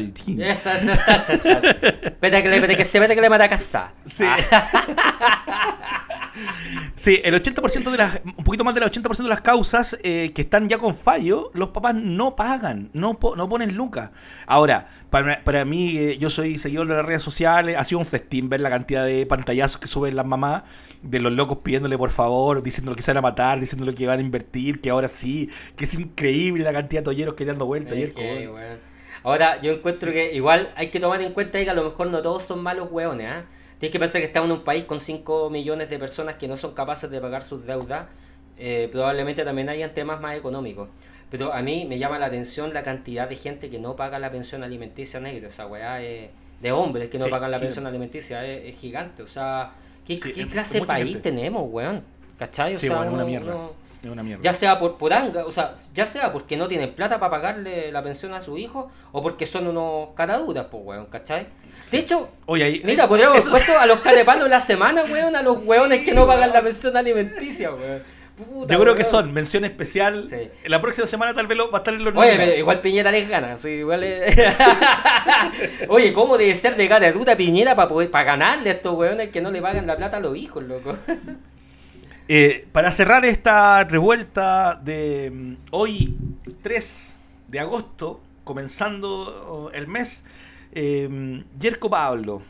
Esas, esas, esas. Espera que le, que se vete que le mata a casa. Sí. Sí, el ochenta por ciento de las, un poquito más del ochenta por ciento de las causas eh, que están ya con fallo, los papás no pagan, no, po, no ponen lucas. Ahora, para, para mí, eh, yo soy seguidor de las redes sociales, ha sido un festín ver la cantidad de pantallazos que suben las mamás, de los locos pidiéndole por favor, diciéndole que se van a matar, diciéndole que van a invertir, que ahora sí, que es increíble la cantidad de tolleros que dando vueltas ayer. Okay, bueno. Ahora, yo encuentro sí. que igual hay que tomar en cuenta que a lo mejor no todos son malos hueones, ¿eh? Tienes que pensar que estamos en un país con cinco millones de personas que no son capaces de pagar sus deudas. Eh, probablemente también hayan temas más económicos. Pero a mí me llama la atención la cantidad de gente que no paga la pensión alimenticia negra. Esa weá es de hombres que no sí, pagan la sí. pensión alimenticia. Es, es gigante. O sea, ¿qué, sí, ¿qué es, clase es de país gente. tenemos, weón? ¿Cachai? O sí, sea, bueno, uno, una mierda. uno, es una mierda. Ya sea por, por anga, o sea, ya sea porque no tienen plata para pagarle la pensión a su hijo o porque son unos caraduras, pues, weón, ¿cachai? Sí. De hecho, Oye, ahí, mira, eso, podríamos haber eso... puesto a los carepalos la semana, weón, a los weones sí, que no pagan la pensión alimenticia, weón. Puta, yo creo weón. que son mención especial. Sí. La próxima semana tal vez lo, va a estar en los Oye, números. igual Piñera les gana. Sí, igual es... Oye, ¿cómo debe ser de cara dura Piñera para poder para ganarle a estos weones que no le pagan la plata a los hijos, loco? Eh, para cerrar esta revuelta de um, hoy tres de agosto, comenzando el mes, eh, Yerko Pablo,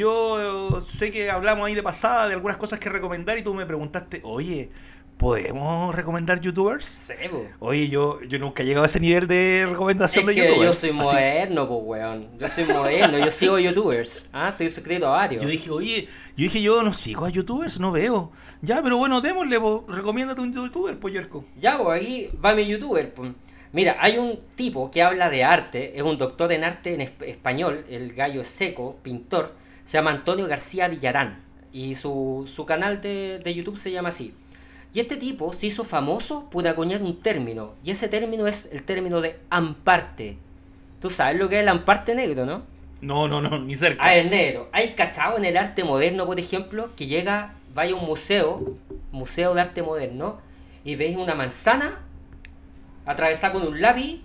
yo sé que hablamos ahí de pasada de algunas cosas que recomendar y tú me preguntaste, oye, ¿podemos recomendar youtubers? Sí, po. Oye, yo, yo nunca he llegado a ese nivel de recomendación es de que youtubers. Yo soy moderno, pues, weón. Yo soy moderno, yo sigo youtubers. Ah, estoy suscrito a varios. Yo dije, oye, yo dije, yo no sigo a youtubers, no veo. Ya, pero bueno, démosle, pues, recomiéndate un youtuber, pues, Yerko. Ya, pues, aquí va mi youtuber, pues. Mira, hay un tipo que habla de arte, es un doctor en arte en esp español, el gallo es seco, pintor, se llama Antonio García Villarán. Y su, su canal de, de YouTube se llama así. Y este tipo se hizo famoso por acuñar un término, y ese término es el término de amparte. Tú sabes lo que es el amparte negro, ¿no? No, no, no, ni cerca. Ah, el negro. Hay cachado en el arte moderno, por ejemplo, que llega, vaya a un museo, museo de arte moderno, y veis una manzana atravesada con un lápiz,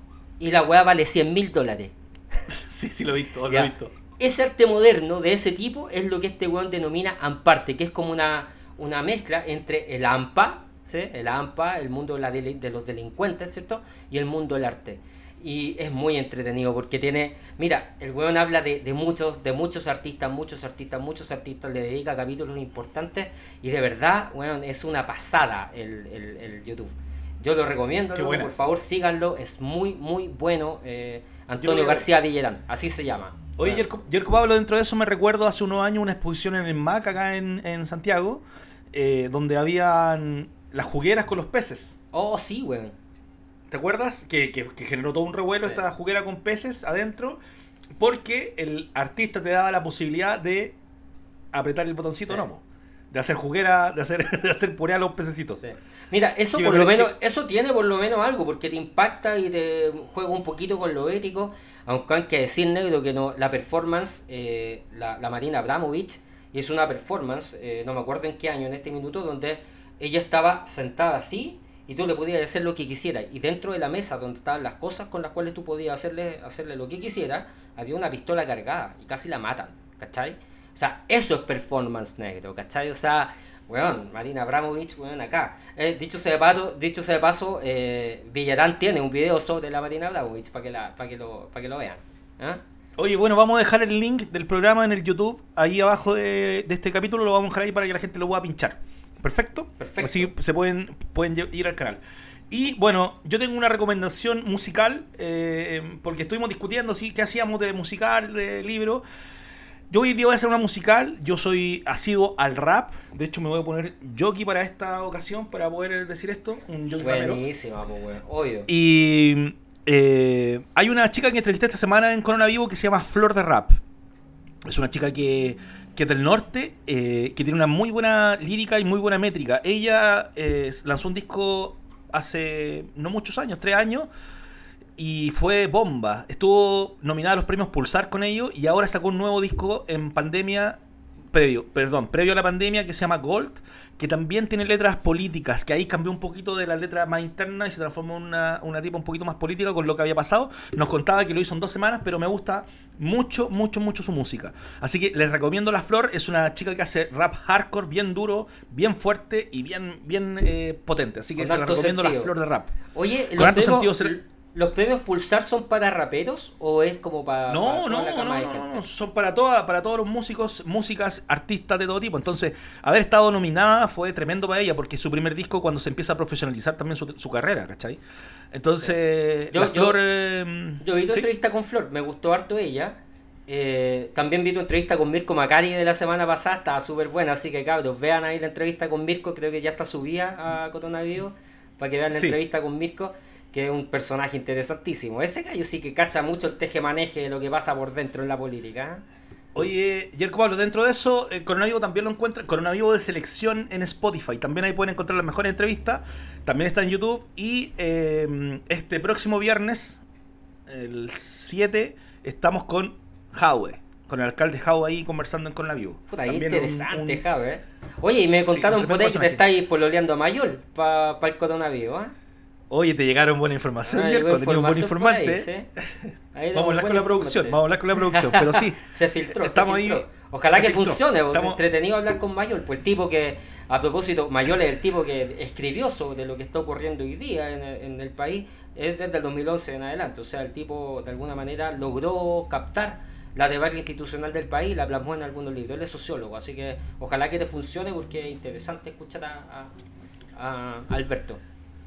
y la weá vale cien mil dólares. Sí, sí, lo he visto, lo Ya. he visto. Ese arte moderno de ese tipo es lo que este weón denomina amparte, que es como una... una mezcla entre el AMPA, ¿sí? El AMPA, el mundo de, la deli de los delincuentes, ¿cierto? Y el mundo del arte. Y es muy entretenido porque tiene... Mira, el weón habla de, de, muchos, de muchos artistas, muchos artistas, muchos artistas, le dedica capítulos importantes y de verdad, weón, es una pasada el, el, el YouTube. Yo lo recomiendo, ¿no? Por favor síganlo, es muy, muy bueno. Eh, Antonio Yo, García Villarán, así se llama. Oye, bueno. Yerko, Yerko Pablo, dentro de eso me recuerdo hace unos años una exposición en el M A C acá en, en Santiago, eh, donde habían las jugueras con los peces. Oh, sí, weón. ¿Te acuerdas? Que, que, que generó todo un revuelo sí. esta juguera con peces adentro, porque el artista te daba la posibilidad de apretar el botoncito sí. no, de hacer juguera, de hacer, de hacer puré a los pececitos. Sí. Mira, eso por lo menos, que... eso tiene por lo menos algo, porque te impacta y te juega un poquito con lo ético, aunque hay que decir, negro, que no, la performance, eh, la, la Marina Abramovich hizo una performance, eh, no me acuerdo en qué año, en este minuto, donde ella estaba sentada así, y tú le podías hacer lo que quisieras, y dentro de la mesa donde estaban las cosas con las cuales tú podías hacerle, hacerle lo que quisieras, había una pistola cargada, y casi la matan, ¿cachai? O sea, eso es performance, negro, ¿cachai? O sea, weón, Marina Abramovich, weón, acá. Eh, dicho sea de paso, dicho sea de paso eh, Villarán tiene un video sobre la Marina Abramovich para que, la, para que, lo, para que lo vean. ¿Eh? Oye, bueno, vamos a dejar el link del programa en el YouTube, ahí abajo de, de este capítulo, lo vamos a dejar ahí para que la gente lo pueda pinchar. ¿Perfecto? Perfecto. Así se pueden, pueden ir al canal. Y bueno, yo tengo una recomendación musical, eh, porque estuvimos discutiendo ¿sí? qué hacíamos de musical, de libro. Yo hoy día voy a hacer una musical, yo soy asiduo al rap, de hecho me voy a poner jockey para esta ocasión, para poder decir esto, un jockey rapero. Buenísimo, pues, weón, obvio. Y eh, hay una chica que entrevisté esta semana en Corona Vivo que se llama Flor de Rap. Es una chica que, que es del norte, eh, que tiene una muy buena lírica y muy buena métrica. Ella eh, lanzó un disco hace no muchos años, tres años, y fue bomba. Estuvo nominada a los premios Pulsar con ellos y ahora sacó un nuevo disco en pandemia previo, perdón, previo a la pandemia, que se llama Gold, que también tiene letras políticas, que ahí cambió un poquito de la letra más interna y se transformó en una, una tipa un poquito más política con lo que había pasado. Nos contaba que lo hizo en dos semanas, pero me gusta mucho, mucho, mucho su música. Así que les recomiendo La Flor, es una chica que hace rap hardcore, bien duro, bien fuerte y bien, bien eh, potente. Así que Con se la harto recomiendo sentido. La Flor de rap. Oye, Con los harto premios, sentido ser- ¿los premios Pulsar son para raperos o es como para, No, para toda no, la no, cama de no, gente? no, son para toda, para todos los músicos, músicas, artistas de todo tipo. Entonces, haber estado nominada fue tremendo para ella, porque es su primer disco cuando se empieza a profesionalizar también su, su carrera, ¿cachai? Entonces, Yo- La yo- Flor... eh, Yo vi tu ¿sí? entrevista con Flor, me gustó harto ella. Eh, también vi tu entrevista con Mirko Macari de la semana pasada, estaba súper buena, así que cabros, vean ahí la entrevista con Mirko, creo que ya está subida a Coronavirus, para que vean la Sí. entrevista con Mirko, que es un personaje interesantísimo. Ese gallo sí que cacha mucho el teje-maneje de lo que pasa por dentro en la política. ¿eh? Oye, Yerko Pablo, dentro de eso, eh, Coronavivo también lo encuentran, Coronavivo de selección en Spotify, también ahí pueden encontrar las mejores entrevistas, también está en YouTube, y eh, este próximo viernes, el siete, estamos con Jaue, con el alcalde Jaue ahí conversando en Coronavivo. Puta, qué También interesante, un- un- Javi, ¿eh? Oye, y me Sí, contaron un por tremendo ahí que te personaje. estáis pololeando a Mayol para el coronavirus, ¿eh? Oye, te llegaron buena información, Ah, Yerko, llegó tenías un buen información por ahí, informante. ¿sí? Ahí Vamos a hablar buen con la producción, informante. vamos a hablar con la producción, pero sí. Se filtró, Estamos se ahí- filtró. Ojalá se que filtró. funcione, porque Estamos- es entretenido hablar con Mayol, pues el tipo que, a propósito, Mayol es el tipo que escribió sobre lo que está ocurriendo hoy día en el, en el país, es desde el dos mil once en adelante, o sea, el tipo de alguna manera logró captar la debacle institucional del país y la plasmó en algunos libros, él es sociólogo, así que ojalá que te funcione porque es interesante escuchar a, a, a Alberto.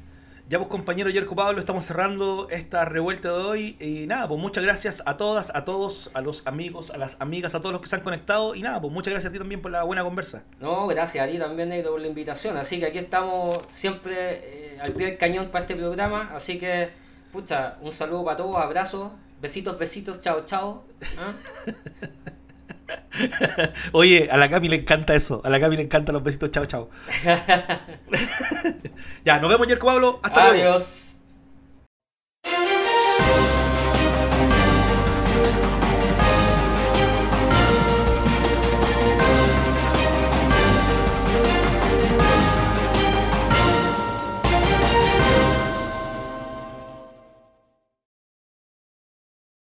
Ya pues compañero Yerko Pablo, estamos cerrando esta revuelta de hoy y nada, pues muchas gracias a todas, a todos, a los amigos, a las amigas, a todos los que se han conectado y nada, pues muchas gracias a ti también por la buena conversa. No, gracias a ti también, Negro, por la invitación. Así que aquí estamos siempre eh, al pie del cañón para este programa. Así que, pucha, un saludo para todos, abrazos, besitos, besitos, chao, chao. ¿Ah? Oye, a la Cami le encanta eso, a la Cami le encantan los besitos, chao, chao. Ya, nos vemos Yerko Pablo, hasta luego. Adiós.